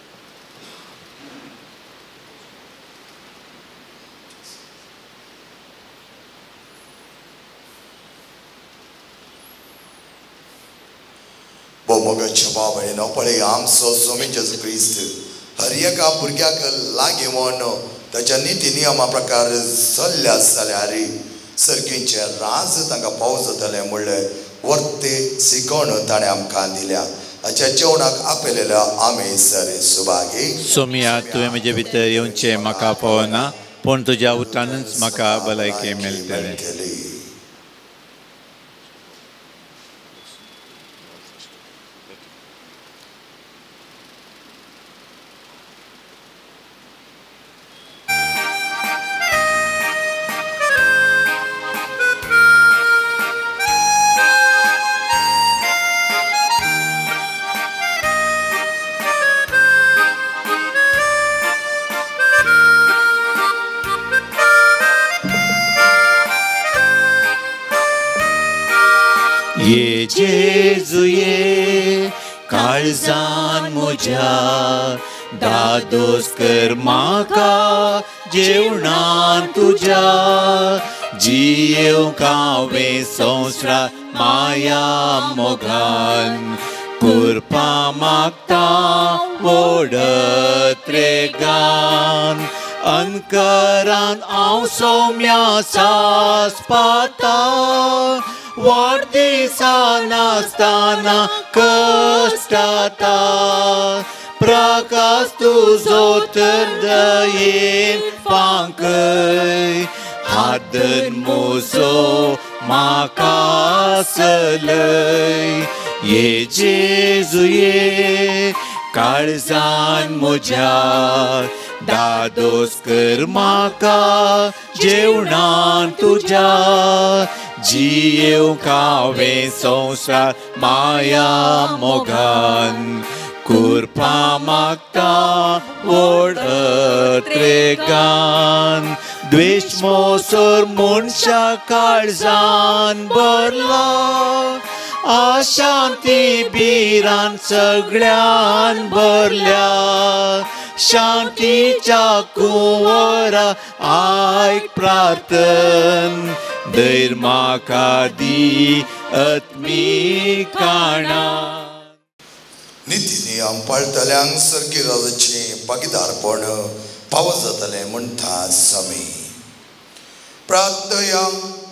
Speaker 2: मोगाच्या बाबळेन पळय आमचो स्वामी जेजू क्रिस्त हर एका भुरग्याक लागी म्हण ताच्या निती नियमा प्रकार चल्ल्या जाल्यार सर्गीचे राज तांकां पावस जातलें म्हणलें वर्ते शिकोवन ताणें आमकां दिल्या. हाच्या जेवणाक आपयलेल्या आमी सर सुभागी.
Speaker 4: सोमिया तुवें म्हजे भितर येवचें म्हाका पळोवना, पूण तुज्या उतरानूच म्हाका भलायकी मेळटली. ये जेजू ये काळजान म्हज्या दादोस कर म्हाका जेवणान तुज्या. जियेवंक हांवें संवसार माया मोगान करपा मागता वडत रेगान. अनकरान हांव सौम्या सास पाता वाडदिसा नासतना कश्टाता. प्रकाश तुजो तर दयेन फांकय हादन म्हजो म्हाका चलय. ये जेजू ये काळजान म्हज्या दादोस कर म्हाका जेवणान तुज्या. जियेवंक हांवें संवसार माया मोगान करपा मागता वडत रेगान. द्वेष मोसोर मनशा काळजान भरला अशांती बिरान सगळ्यान भरल्या. शांतीच्या कुंवरा आयक प्रार्थन धैर्य म्हाका दी आत्मी काणा.
Speaker 2: निती नियम पाळटल्यांक सर्गी राजाचें भागीदारपण पावस जातलें म्हणटा समी. प्रार्थया.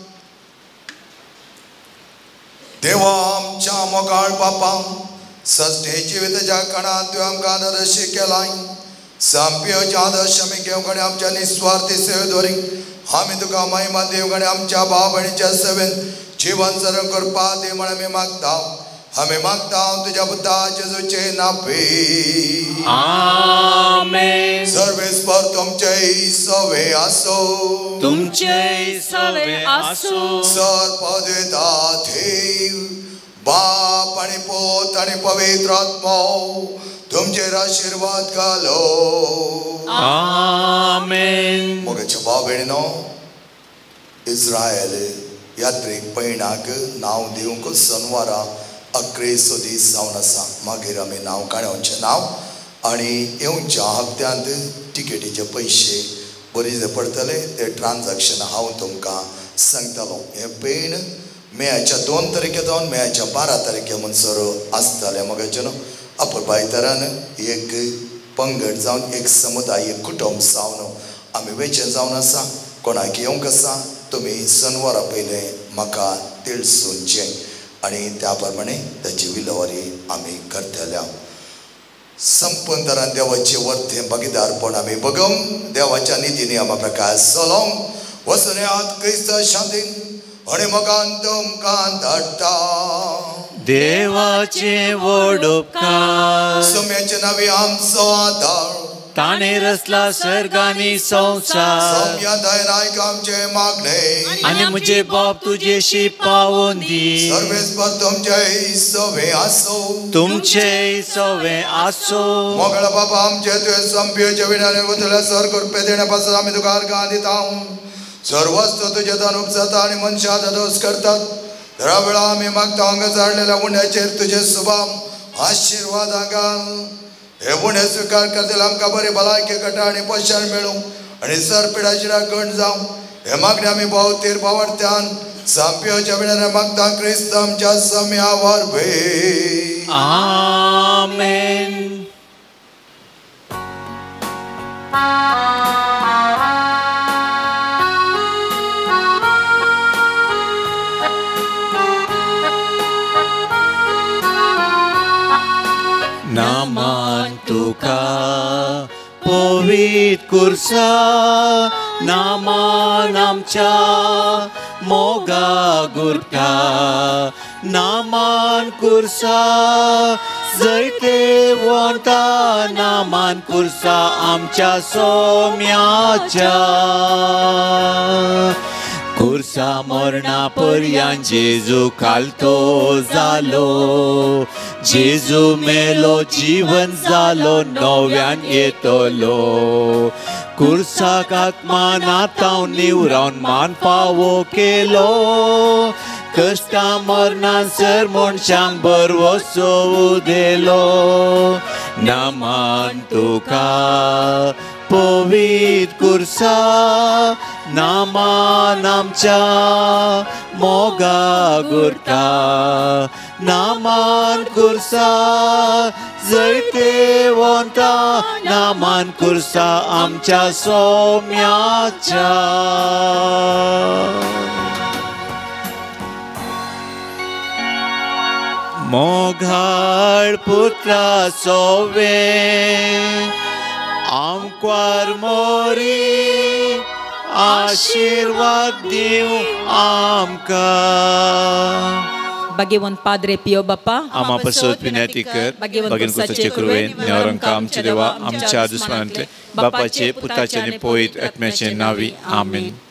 Speaker 2: देवा आमच्या मोगाळ बापा सस्ते जिविताच्या काळात तुवें आमकां आदर्श केलाय. सांप्योच्या आदर्श आमी घेवंक आमच्या निस्वार्थी सेवेद्वारी आमी तुका महिमा देवंक आनी आमच्या भाव भयणीच्या सेवेन जीवन सरण करपा दी म्हण आमी मागता. आमी मागता तुज्या पुता जेजूचे नांवे.
Speaker 4: आमेन.
Speaker 2: सर्वेस्पर तुमचे सवे असो,
Speaker 4: तुमचे सवे असो.
Speaker 2: सर्वदेता देव बाप आणि पोत आणि पवित्र आत्मा तुमचेर आशीर्वाद घालो.
Speaker 4: आमेन.
Speaker 2: मोगाच्या भाव भयणीनो, इस्रायल यात्रेक पैणाक नाव दिवंक शनिवारा 11 दीस जावन आसा. मागीर आमी नांव काडोवचें नाव आनी येवच्या हप्त्यांत टिकेटीचे पयशे बरें पडटले ते ट्रान्जॅक्शन हांव तुमकां सांगतलो. हें पैण मेयाच्या 2 तारखेर मेयाच्या 12 तारखे म्हणसर आसतलें. मोगाचे न्हू अपुरबायतरान एक पंगड जावन एक समुदाय एक कुटुंब जावन आमी वेचें जावन आसा. कोणाक येवंक आसा तुमी शनिवारा पयलें म्हाका तिळसूनचें आनी त्या प्रमाणे ताची विलेवारी आमी करतल्या. संपंतरान देवाचे वर्थे भागीदारपण आमी बगम देवाच्या निधी नियमा प्रकार चलोंक वसुन्यांत क्रिस्त शांतीन आणि मोगान तुमकां धाडटा.
Speaker 4: देवाचे व्हड उपकार
Speaker 2: सोम्याचे नांवे आमचो आदार
Speaker 4: ताणें रचला सर्गानी संवसार.
Speaker 2: सोम्या दयनायक आमचे मागणे
Speaker 4: आनी म्हजे बाप तुजेशी पावोवन दी.
Speaker 2: सर्वेस्पर तुमचे सवे असो,
Speaker 4: तुमचे सवे असो.
Speaker 2: मोगळा बाबा आमचे तुवें संपयोचे विण्याने वतल्या सर कृपे देण्या पासून आमी तुका अर्गां दिता. सर्वस्व तुजे दानूप जाता आनी मनशां दोस करतात. दरा वेळा आमी मागता हांगा जाडलेल्या उंड्याचेर तुजे सुभाम आशिर्वाद घाल. हे उणे स्वीकार करतले आमकां बरी भलायकी कटा आनी पशार मेळूं आनी सर पिडाशिरा गण जावं. हे मागणे आमी भावतेर भावार्थ्यान संपयोच्या विण्याने मागता क्रिस्त आमच्या सम्या वरभे.
Speaker 4: आमेन. नामान तुका पवित्र कुर्सा, नामान आमच्या मोगा गुरता. नामान कुर्सा जैते वंता, नामान कुर्सा आमच्या सोम्याच्या. कुर्सा मरणा पर्यंत जेजू खालतो जालो. जेजू मेलो जीवन जालो नव्यान येतलो. कुर्साक आत्मान आतां निवरावन मान फावो केलो. कश्टा मरणान सर मनशांक बरवो सोवू देलो. नामान तुका पवित्र कुर्सा, नामान आमच्या मोगा गुरता. नामान कुर्सा जैते वंता, नामान कुर्सा आमच्या सोम्याच्या. मोघाळ पुत्रा सोवे आमक्वार मोरी आशीर्वाद दिव आमकां.
Speaker 1: Bhagwan Padre Pio Bappa,
Speaker 4: आमा पसोत विनंती कर. भगीन कुसाचे कृपेन नेवरंका आमचे देवा आमच्या दुश्मनांतले बापाचे पुताचे आणि पवित्र आत्म्याचे नावी. आमेन.